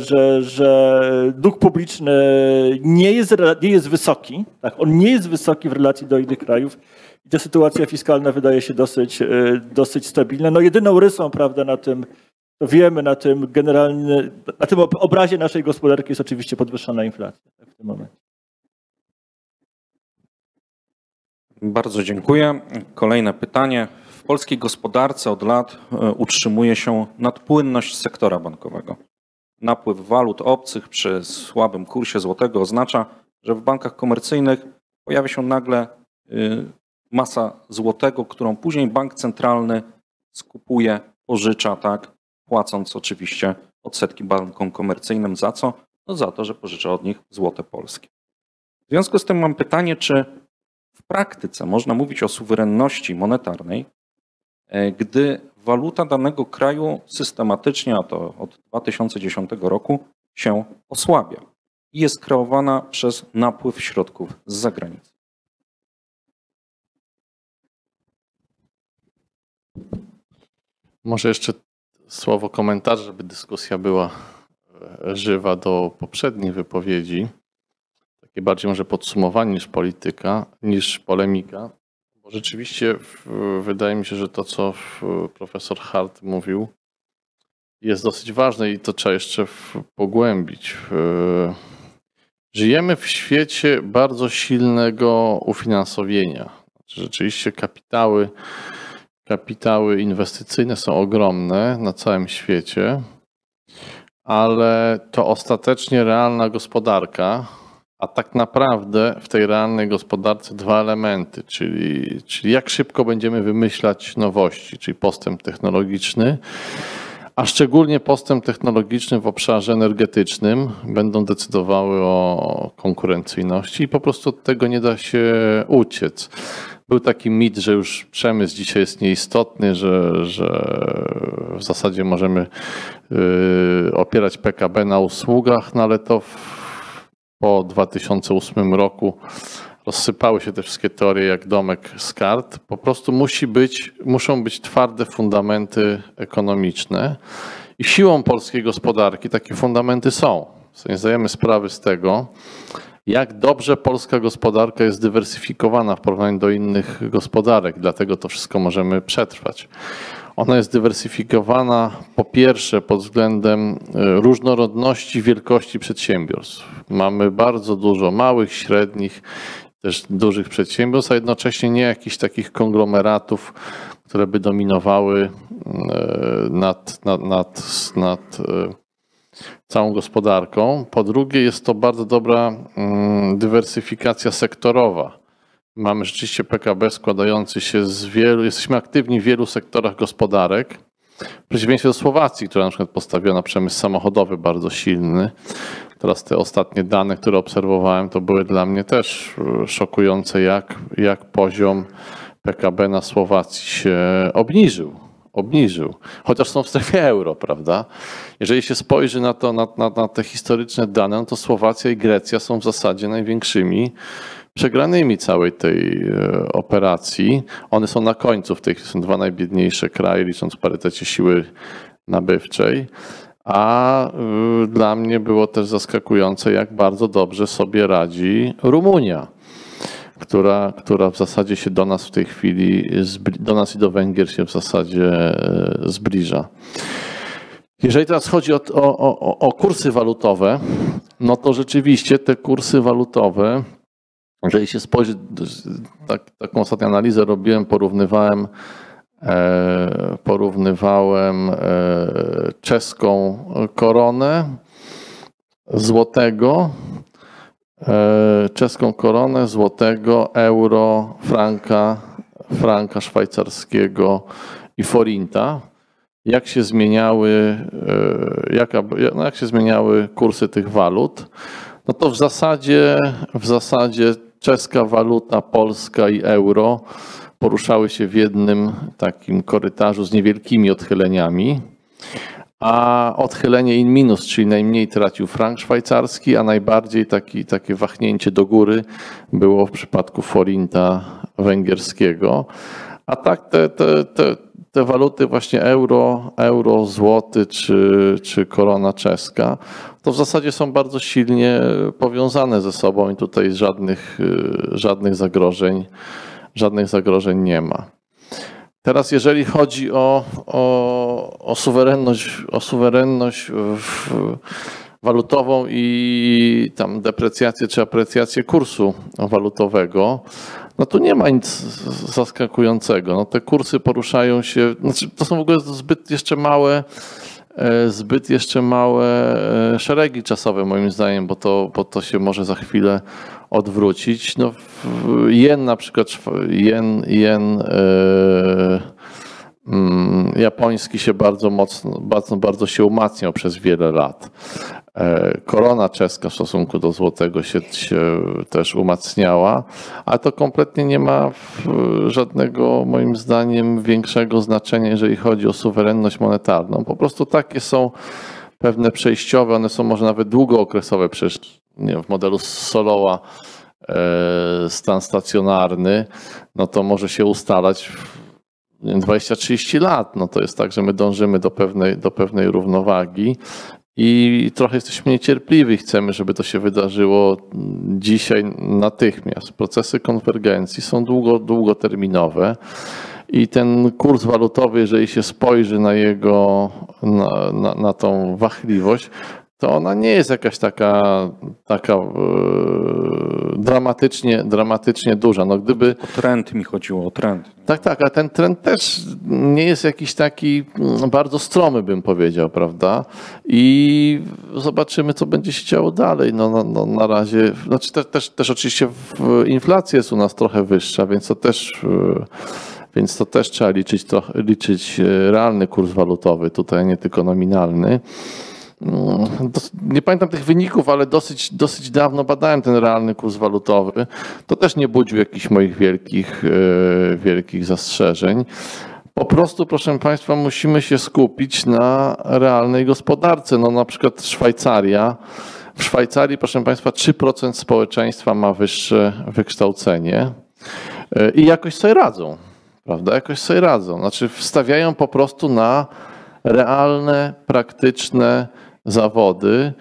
że dług publiczny nie jest wysoki, tak? On nie jest wysoki w relacji do innych krajów i ta sytuacja fiskalna wydaje się dosyć stabilna. No jedyną rysą, prawda, na tym, to wiemy, na tym obrazie naszej gospodarki jest oczywiście podwyższona inflacja, tak, w tym momencie. Bardzo dziękuję. Kolejne pytanie. W polskiej gospodarce od lat utrzymuje się nadpłynność sektora bankowego. Napływ walut obcych przy słabym kursie złotego oznacza, że w bankach komercyjnych pojawia się nagle masa złotego, którą później bank centralny skupuje, pożycza, tak, płacąc oczywiście odsetki bankom komercyjnym. Za co? No za to, że pożycza od nich złote polskie. W związku z tym mam pytanie, czy w praktyce można mówić o suwerenności monetarnej, gdy waluta danego kraju systematycznie, a to od 2010 roku, się osłabia i jest kreowana przez napływ środków z zagranicy. Może jeszcze słowo komentarza, żeby dyskusja była żywa do poprzednich wypowiedzi. Takie bardziej może podsumowanie niż polemika. Bo rzeczywiście wydaje mi się, że to, co profesor Hart mówił, jest dosyć ważne i to trzeba jeszcze pogłębić. Żyjemy w świecie bardzo silnego ufinansowienia. Rzeczywiście kapitały inwestycyjne są ogromne na całym świecie, ale to ostatecznie realna gospodarka, a tak naprawdę w tej realnej gospodarce dwa elementy, czyli jak szybko będziemy wymyślać nowości, czyli postęp technologiczny, a szczególnie postęp technologiczny w obszarze energetycznym będą decydowały o konkurencyjności i po prostu od tego nie da się uciec. Był taki mit, że już przemysł dzisiaj jest nieistotny, że w zasadzie możemy opierać PKB na usługach, no ale to po 2008 roku rozsypały się te wszystkie teorie jak domek z kart. Po prostu muszą być twarde fundamenty ekonomiczne i siłą polskiej gospodarki takie fundamenty są. Nie zdajemy sprawy z tego, jak dobrze polska gospodarka jest zdywersyfikowana w porównaniu do innych gospodarek, dlatego to wszystko możemy przetrwać. Ona jest dywersyfikowana po pierwsze pod względem różnorodności wielkości przedsiębiorstw. Mamy bardzo dużo małych, średnich, też dużych przedsiębiorstw, a jednocześnie nie jakichś takich konglomeratów, które by dominowały nad całą gospodarką. Po drugie, jest to bardzo dobra dywersyfikacja sektorowa. Mamy rzeczywiście PKB składający się z wielu, jesteśmy aktywni w wielu sektorach gospodarek. W przeciwieństwie do Słowacji, która na przykład postawiła na przemysł samochodowy bardzo silny. Teraz te ostatnie dane, które obserwowałem, to były dla mnie też szokujące, jak poziom PKB na Słowacji się obniżył, chociaż są w strefie euro, prawda? Jeżeli się spojrzy na te historyczne dane, no to Słowacja i Grecja są w zasadzie największymi przegranymi całej tej operacji. One są na końcu, w tej chwili są dwa najbiedniejsze kraje, licząc w parytecie siły nabywczej. A dla mnie było też zaskakujące, jak bardzo dobrze sobie radzi Rumunia, która w zasadzie się do nas w tej chwili, do nas i do Węgier się w zasadzie zbliża. Jeżeli teraz chodzi o kursy walutowe, no to rzeczywiście te kursy walutowe, jeżeli się spojrzy, taką ostatnią analizę robiłem, porównywałem czeską koronę, złotego, euro, franka szwajcarskiego i forinta. Jak się zmieniały kursy tych walut, no to w zasadzie czeska waluta, polska i euro poruszały się w jednym takim korytarzu z niewielkimi odchyleniami, a odchylenie in minus, czyli najmniej tracił frank szwajcarski, a najbardziej takie wahnięcie do góry było w przypadku forinta węgierskiego. A tak te waluty właśnie euro, złoty czy korona czeska, to w zasadzie są bardzo silnie powiązane ze sobą i tutaj żadnych zagrożeń nie ma. Teraz jeżeli chodzi o suwerenność walutową i tam deprecjację czy aprecjację kursu walutowego, no tu nie ma nic zaskakującego. No te kursy poruszają się, znaczy to są w ogóle zbyt jeszcze małe szeregi czasowe moim zdaniem, bo to się może za chwilę odwrócić. No, jen na przykład, japoński się bardzo się umacniał przez wiele lat. Korona czeska w stosunku do złotego się też umacniała, ale to kompletnie nie ma żadnego, moim zdaniem, większego znaczenia, jeżeli chodzi o suwerenność monetarną. Po prostu takie są pewne przejściowe, one są może nawet długookresowe, przecież nie wiem, w modelu Solowa stan stacjonarny, no to może się ustalać 20-30 lat. No to jest tak, że my dążymy do pewnej równowagi i trochę jesteśmy niecierpliwi. Chcemy, żeby to się wydarzyło dzisiaj natychmiast. Procesy konwergencji są długoterminowe. I ten kurs walutowy, jeżeli się spojrzy na tą wahliwość, to ona nie jest jakaś taka dramatycznie duża. No gdyby... O trend mi chodziło, o trend. Tak, a ten trend też nie jest jakiś taki bardzo stromy, bym powiedział, prawda? I zobaczymy, co będzie się działo dalej. No, na razie, znaczy też oczywiście inflacja jest u nas trochę wyższa, więc to też trzeba liczyć realny kurs walutowy tutaj, nie tylko nominalny. Nie pamiętam tych wyników, ale dosyć dawno badałem ten realny kurs walutowy. To też nie budził jakichś moich wielkich zastrzeżeń. Po prostu, proszę Państwa, musimy się skupić na realnej gospodarce. No, na przykład Szwajcaria. W Szwajcarii, proszę Państwa, 3% społeczeństwa ma wyższe wykształcenie i jakoś sobie radzą. Prawda? Jakoś sobie radzą. Znaczy wstawiają po prostu na realne, praktyczne zawody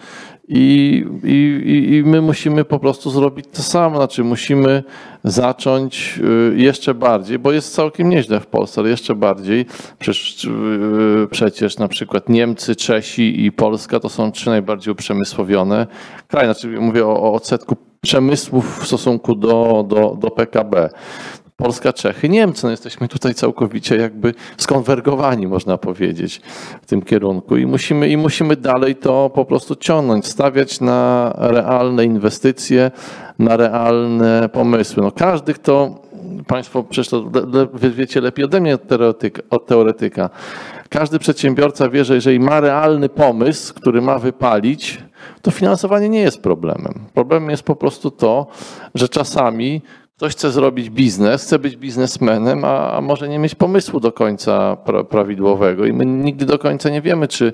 i my musimy po prostu zrobić to samo. Znaczy musimy zacząć jeszcze bardziej, bo jest całkiem nieźle w Polsce, ale jeszcze bardziej. Przecież na przykład Niemcy, Czesi i Polska to są 3 najbardziej uprzemysłowione kraje. Znaczy mówię o odsetku przemysłów w stosunku do PKB. Polska, Czechy, Niemcy. No jesteśmy tutaj całkowicie jakby skonwergowani, można powiedzieć, w tym kierunku i musimy dalej to po prostu ciągnąć, stawiać na realne inwestycje, na realne pomysły. No każdy, kto, Państwo przecież to wiecie lepiej ode mnie od teoretyka, każdy przedsiębiorca wie, że jeżeli ma realny pomysł, który ma wypalić, to finansowanie nie jest problemem. Problemem jest po prostu to, że czasami ktoś chce zrobić biznes, chce być biznesmenem, a może nie mieć pomysłu do końca prawidłowego i my nigdy do końca nie wiemy, czy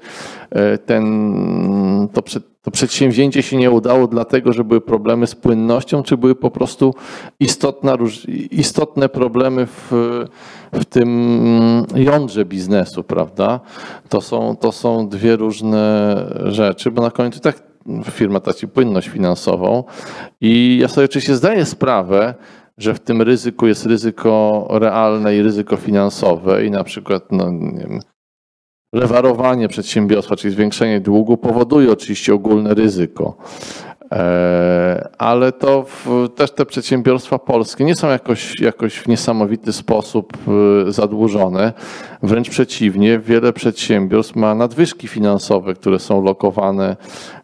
to przedsięwzięcie się nie udało dlatego, że były problemy z płynnością, czy były po prostu istotne problemy w tym jądrze biznesu, prawda? To są 2 różne rzeczy, bo na końcu tak firma traci płynność finansową i ja sobie oczywiście zdaję sprawę, że w tym ryzyku jest ryzyko realne i ryzyko finansowe i na przykład no, nie wiem, lewarowanie przedsiębiorstwa, czyli zwiększenie długu powoduje oczywiście ogólne ryzyko. Ale to też te przedsiębiorstwa polskie nie są jakoś w niesamowity sposób zadłużone. Wręcz przeciwnie, wiele przedsiębiorstw ma nadwyżki finansowe, które są lokowane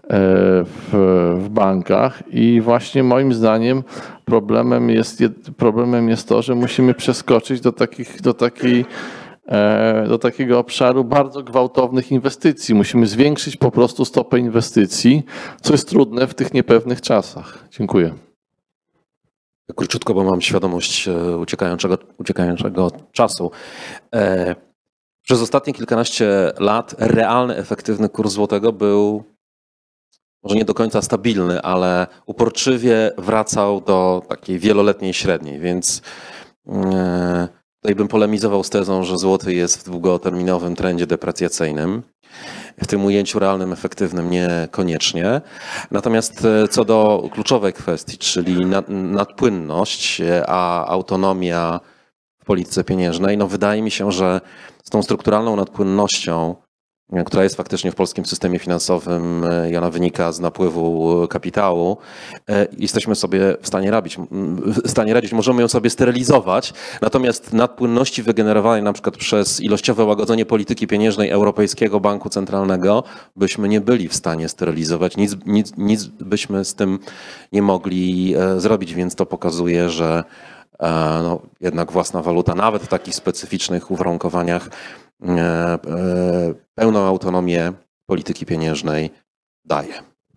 w bankach i właśnie moim zdaniem problemem jest to, że musimy przeskoczyć do takiego obszaru bardzo gwałtownych inwestycji. Musimy zwiększyć po prostu stopę inwestycji, co jest trudne w tych niepewnych czasach. Dziękuję. Króciutko, bo mam świadomość uciekającego czasu. Przez ostatnie kilkanaście lat realny, efektywny kurs złotego był może nie do końca stabilny, ale uporczywie wracał do takiej wieloletniej średniej, więc tutaj bym polemizował z tezą, że złoty jest w długoterminowym trendzie deprecjacyjnym. W tym ujęciu realnym, efektywnym niekoniecznie. Natomiast co do kluczowej kwestii, czyli nadpłynność, a autonomia w polityce pieniężnej, no wydaje mi się, że z tą strukturalną nadpłynnością, która jest faktycznie w polskim systemie finansowym i ona wynika z napływu kapitału, jesteśmy sobie w stanie radzić, możemy ją sobie sterylizować, natomiast nadpłynności wygenerowanej na przykład przez ilościowe łagodzenie polityki pieniężnej Europejskiego Banku Centralnego byśmy nie byli w stanie sterylizować, nic byśmy z tym nie mogli zrobić, więc to pokazuje, że no, jednak własna waluta, nawet w takich specyficznych uwarunkowaniach, pełną autonomię polityki pieniężnej daje.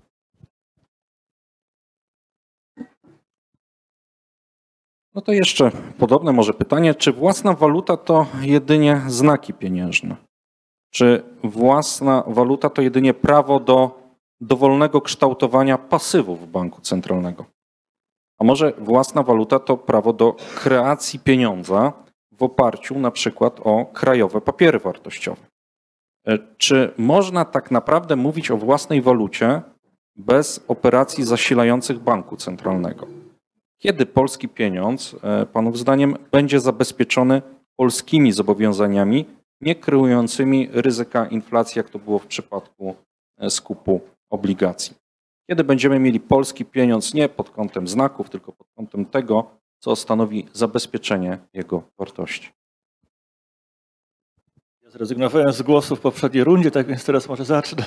No to jeszcze podobne może pytanie, czy własna waluta to jedynie znaki pieniężne? Czy własna waluta to jedynie prawo do dowolnego kształtowania pasywów banku centralnego? A może własna waluta to prawo do kreacji pieniądza w oparciu na przykład o krajowe papiery wartościowe. Czy można tak naprawdę mówić o własnej walucie bez operacji zasilających banku centralnego? Kiedy polski pieniądz, panów zdaniem, będzie zabezpieczony polskimi zobowiązaniami, nie kreującymi ryzyka inflacji, jak to było w przypadku skupu obligacji? Kiedy będziemy mieli polski pieniądz nie pod kątem znaków, tylko pod kątem tego, co stanowi zabezpieczenie jego wartości? Ja zrezygnowałem z głosu w poprzedniej rundzie, tak więc teraz może zacznę.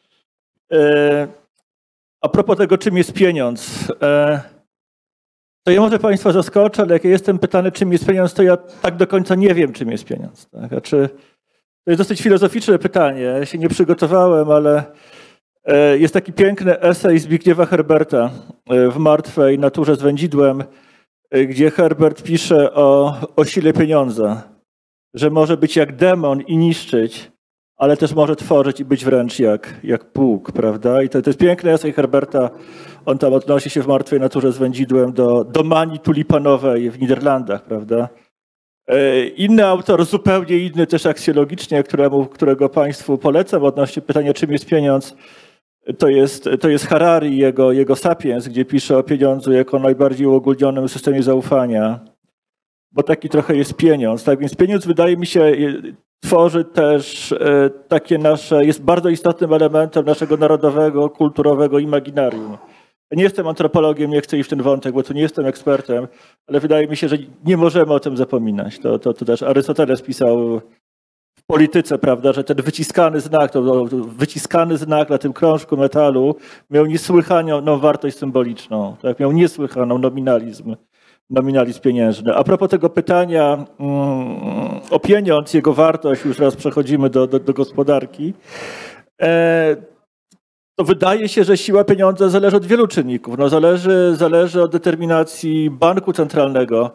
A propos tego, czym jest pieniądz, to ja może Państwa zaskoczę, ale jak ja jestem pytany, czym jest pieniądz, to ja tak do końca nie wiem, czym jest pieniądz. Tak? Znaczy, to jest dosyć filozoficzne pytanie. Ja się nie przygotowałem, ale jest taki piękny esej Zbigniewa Herberta w Martwej naturze z wędzidłem, gdzie Herbert pisze o sile pieniądza, że może być jak demon i niszczyć, ale też może tworzyć i być wręcz jak Bóg, prawda? I to jest piękny esej Herberta. On tam odnosi się w Martwej naturze z wędzidłem do manii tulipanowej w Niderlandach, prawda? Inny autor, zupełnie inny też aksjologicznie, którego Państwu polecam odnośnie pytania, czym jest pieniądz, to jest Harari, jego Sapiens, gdzie pisze o pieniądzu jako najbardziej uogólnionym systemie zaufania, bo taki trochę jest pieniądz. Tak więc pieniądz, wydaje mi się, tworzy też takie nasze, jest bardzo istotnym elementem naszego narodowego, kulturowego imaginarium. Ja nie jestem antropologiem, nie chcę iść w ten wątek, bo tu nie jestem ekspertem, ale wydaje mi się, że nie możemy o tym zapominać. To też Arystoteles pisał w Polityce, prawda, że ten wyciskany znak, wyciskany znak na tym krążku metalu miał niesłychaną wartość symboliczną, tak? Miał niesłychaną nominalizm pieniężny. A propos tego pytania o pieniądz, jego wartość, już raz przechodzimy do gospodarki, to wydaje się, że siła pieniądza zależy od wielu czynników. No zależy od determinacji banku centralnego,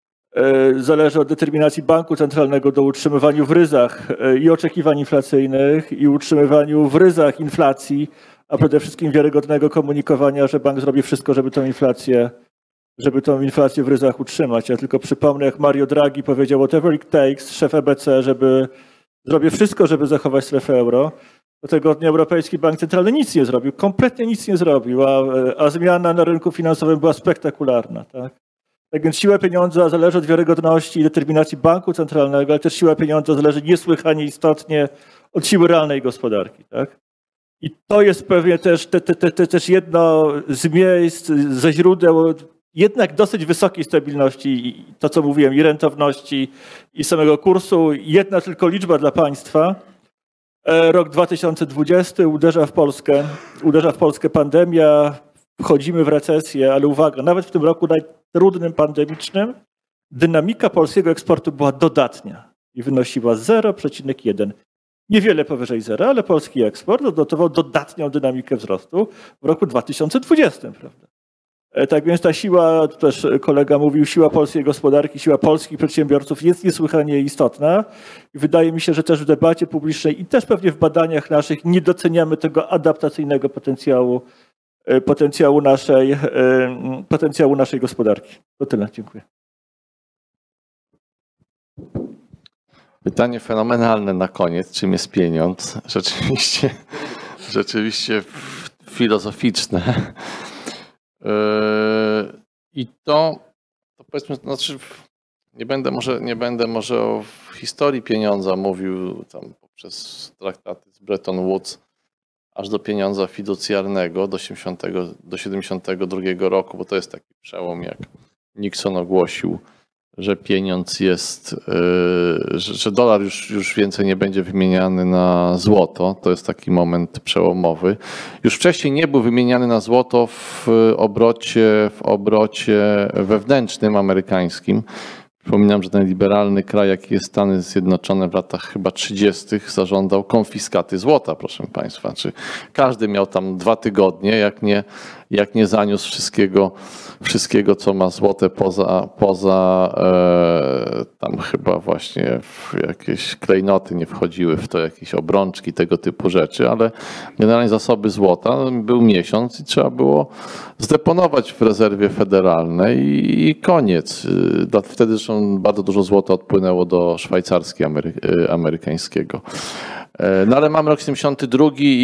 do utrzymywania w ryzach i oczekiwań inflacyjnych, i utrzymywaniu w ryzach inflacji, a przede wszystkim wiarygodnego komunikowania, że bank zrobi wszystko, żeby tą inflację w ryzach utrzymać. Ja tylko przypomnę, jak Mario Draghi powiedział, whatever it takes, szef EBC, zrobię wszystko, żeby zachować strefę euro. Do tego dnia Europejski Bank Centralny nic nie zrobił, kompletnie nic nie zrobił, a zmiana na rynku finansowym była spektakularna. Tak więc siła pieniądza zależy od wiarygodności i determinacji banku centralnego, ale też siła pieniądza zależy niesłychanie istotnie od siły realnej gospodarki. Tak? I to jest pewnie też jedno z miejsc, ze źródeł jednak dosyć wysokiej stabilności, to co mówiłem, i rentowności, i samego kursu. Jedna tylko liczba dla Państwa. Rok 2020 uderza w Polskę pandemia, wchodzimy w recesję, ale uwaga, nawet w tym roku trudnym, pandemicznym, dynamika polskiego eksportu była dodatnia i wynosiła 0,1. Niewiele powyżej zera, ale polski eksport odnotował dodatnią dynamikę wzrostu w roku 2020, prawda? Tak więc ta siła, też kolega mówił, siła polskiej gospodarki, siła polskich przedsiębiorców jest niesłychanie istotna i wydaje mi się, że też w debacie publicznej i też pewnie w badaniach naszych nie doceniamy tego adaptacyjnego potencjału naszej gospodarki. To tyle, dziękuję. Pytanie fenomenalne na koniec, czym jest pieniądz? Rzeczywiście filozoficzne. I to powiedzmy, znaczy nie będę może o historii pieniądza mówił tam poprzez traktaty z Bretton Woods aż do pieniądza fiducjarnego do 72 roku, bo to jest taki przełom, jak Nixon ogłosił, że pieniądz jest, że dolar już więcej nie będzie wymieniany na złoto. To jest taki moment przełomowy. Już wcześniej nie był wymieniany na złoto w obrocie wewnętrznym amerykańskim. Przypominam, że ten liberalny kraj, jaki jest Stany Zjednoczone w latach chyba 30. zażądał konfiskaty złota, proszę Państwa. Czy każdy miał tam 2 tygodnie, jak nie zaniósł wszystkiego, co ma złote poza tam chyba właśnie w jakieś klejnoty nie wchodziły w to, jakieś obrączki, tego typu rzeczy, ale generalnie zasoby złota, był miesiąc i trzeba było zdeponować w rezerwie federalnej i koniec. Wtedy zresztą bardzo dużo złota odpłynęło do szwajcarskiego amerykańskiego. No ale mamy rok 72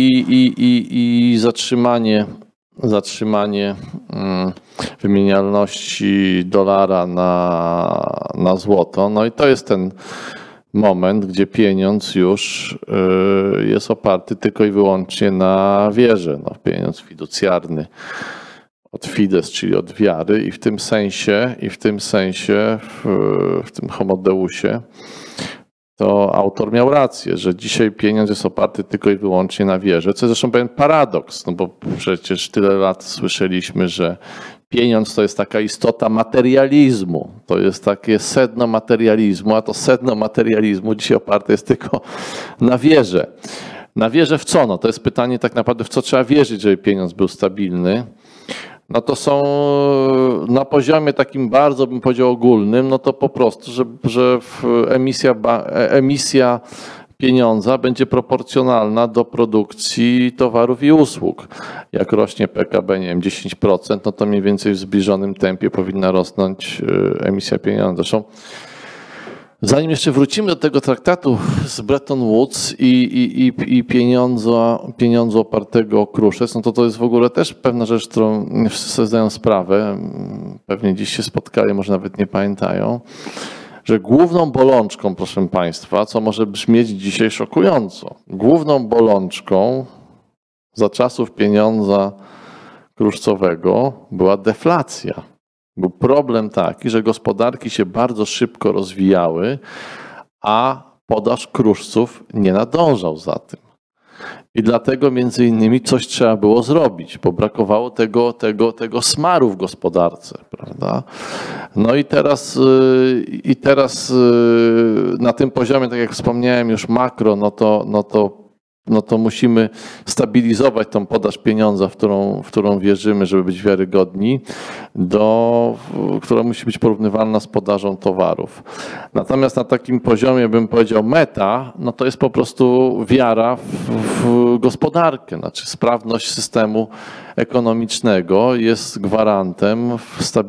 i zatrzymanie wymienialności dolara na złoto. No i to jest ten moment, gdzie pieniądz już jest oparty tylko i wyłącznie na wierze. No, pieniądz fiducjarny od fides, czyli od wiary i w tym sensie, w tym Homo Deusie, to autor miał rację, że dzisiaj pieniądz jest oparty tylko i wyłącznie na wierze, co jest zresztą pewien paradoks, no bo przecież tyle lat słyszeliśmy, że pieniądz to jest taka istota materializmu, to jest takie sedno materializmu, a to sedno materializmu dzisiaj oparte jest tylko na wierze. Na wierze w co? No to jest pytanie tak naprawdę, w co trzeba wierzyć, żeby pieniądz był stabilny. No to są na poziomie takim bardzo, bym powiedział, ogólnym, no to po prostu, że emisja pieniądza będzie proporcjonalna do produkcji towarów i usług. Jak rośnie PKB, nie wiem, 10%, no to mniej więcej w zbliżonym tempie powinna rosnąć emisja pieniądza. Zresztą zanim jeszcze wrócimy do tego traktatu z Bretton Woods i pieniądza opartego o kruszec, no to jest w ogóle też pewna rzecz, którą nie wszyscy sobie zdają sprawę, pewnie dziś się spotkali, może nawet nie pamiętają, że główną bolączką, proszę Państwa, co może brzmieć dzisiaj szokująco, główną bolączką za czasów pieniądza kruszcowego była deflacja. Był problem taki, że gospodarki się bardzo szybko rozwijały, a podaż kruszców nie nadążał za tym. I dlatego między innymi coś trzeba było zrobić, bo brakowało tego smaru w gospodarce, prawda? No i teraz na tym poziomie, tak jak wspomniałem już makro, no to musimy stabilizować tą podaż pieniądza, w którą wierzymy, żeby być wiarygodni, która musi być porównywalna z podażą towarów. Natomiast na takim poziomie, bym powiedział, meta, no to jest po prostu wiara w gospodarkę, znaczy sprawność systemu ekonomicznego jest gwarantem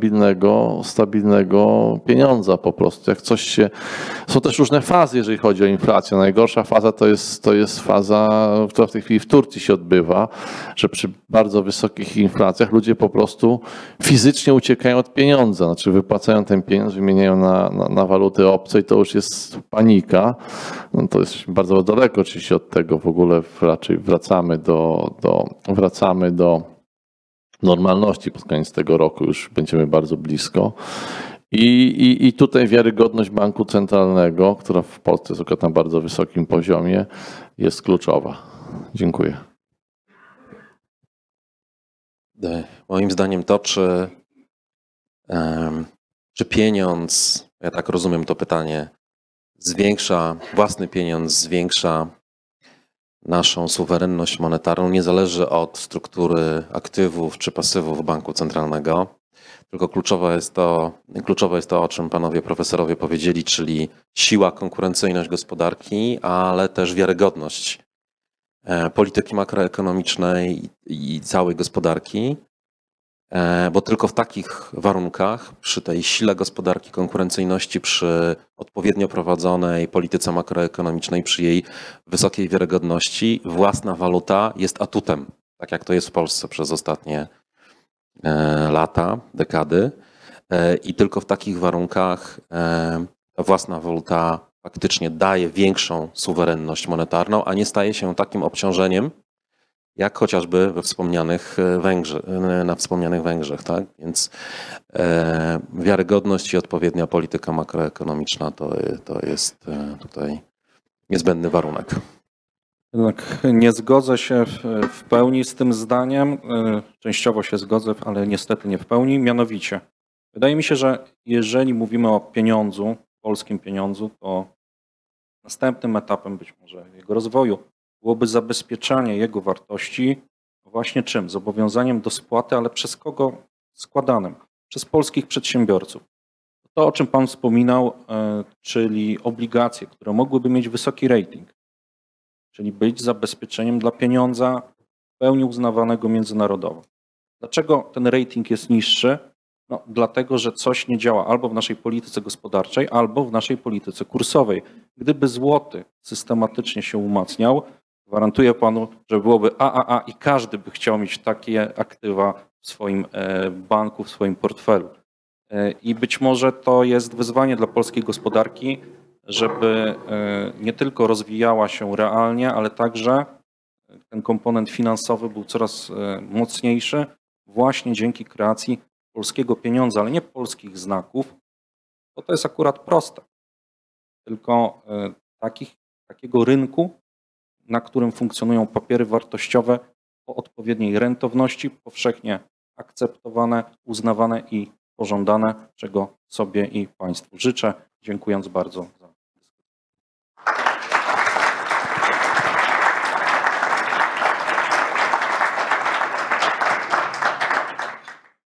stabilnego pieniądza po prostu. Jak coś się... Są też różne fazy, jeżeli chodzi o inflację. Najgorsza faza to jest faza, która w tej chwili w Turcji się odbywa, że przy bardzo wysokich inflacjach ludzie po prostu fizycznie uciekają od pieniądza, znaczy wypłacają ten pieniądz, wymieniają na waluty obce i to już jest panika. No to jest bardzo daleko oczywiście od tego, w ogóle raczej wracamy do normalności pod koniec tego roku, już będziemy bardzo blisko. I tutaj wiarygodność banku centralnego, która w Polsce jest akurat na bardzo wysokim poziomie, jest kluczowa. Dziękuję. Moim zdaniem to, czy pieniądz, ja tak rozumiem to pytanie, własny pieniądz zwiększa naszą suwerenność monetarną, nie zależy od struktury aktywów czy pasywów banku centralnego, tylko kluczowe jest to, o czym panowie profesorowie powiedzieli, czyli siła, konkurencyjność gospodarki, ale też wiarygodność polityki makroekonomicznej i całej gospodarki, bo tylko w takich warunkach, przy tej sile gospodarki, konkurencyjności, przy odpowiednio prowadzonej polityce makroekonomicznej, przy jej wysokiej wiarygodności, własna waluta jest atutem, tak jak to jest w Polsce przez ostatnie lata, dekady. I tylko w takich warunkach ta własna waluta faktycznie daje większą suwerenność monetarną, a nie staje się takim obciążeniem, jak chociażby na wspomnianych Węgrzech. Tak? Więc wiarygodność i odpowiednia polityka makroekonomiczna to jest tutaj niezbędny warunek. Jednak nie zgodzę się w pełni z tym zdaniem. Częściowo się zgodzę, ale niestety nie w pełni. Mianowicie, wydaje mi się, że jeżeli mówimy o pieniądzu, polskim pieniądzu, to następnym etapem być może jego rozwoju byłoby zabezpieczanie jego wartości właśnie czym? Zobowiązaniem do spłaty, ale przez kogo składanym? Przez polskich przedsiębiorców. To, o czym Pan wspominał, czyli obligacje, które mogłyby mieć wysoki rating, czyli być zabezpieczeniem dla pieniądza w pełni uznawanego międzynarodowo. Dlaczego ten rating jest niższy? No, dlatego, że coś nie działa albo w naszej polityce gospodarczej, albo w naszej polityce kursowej. Gdyby złoty systematycznie się umacniał, gwarantuję Panu, że byłoby AAA i każdy by chciał mieć takie aktywa w swoim banku, w swoim portfelu. I być może to jest wyzwanie dla polskiej gospodarki, żeby nie tylko rozwijała się realnie, ale także ten komponent finansowy był coraz mocniejszy właśnie dzięki kreacji polskiego pieniądza, ale nie polskich znaków, bo to jest akurat proste. Tylko takiego rynku, na którym funkcjonują papiery wartościowe o odpowiedniej rentowności, powszechnie akceptowane, uznawane i pożądane, czego sobie i Państwu życzę, dziękując bardzo za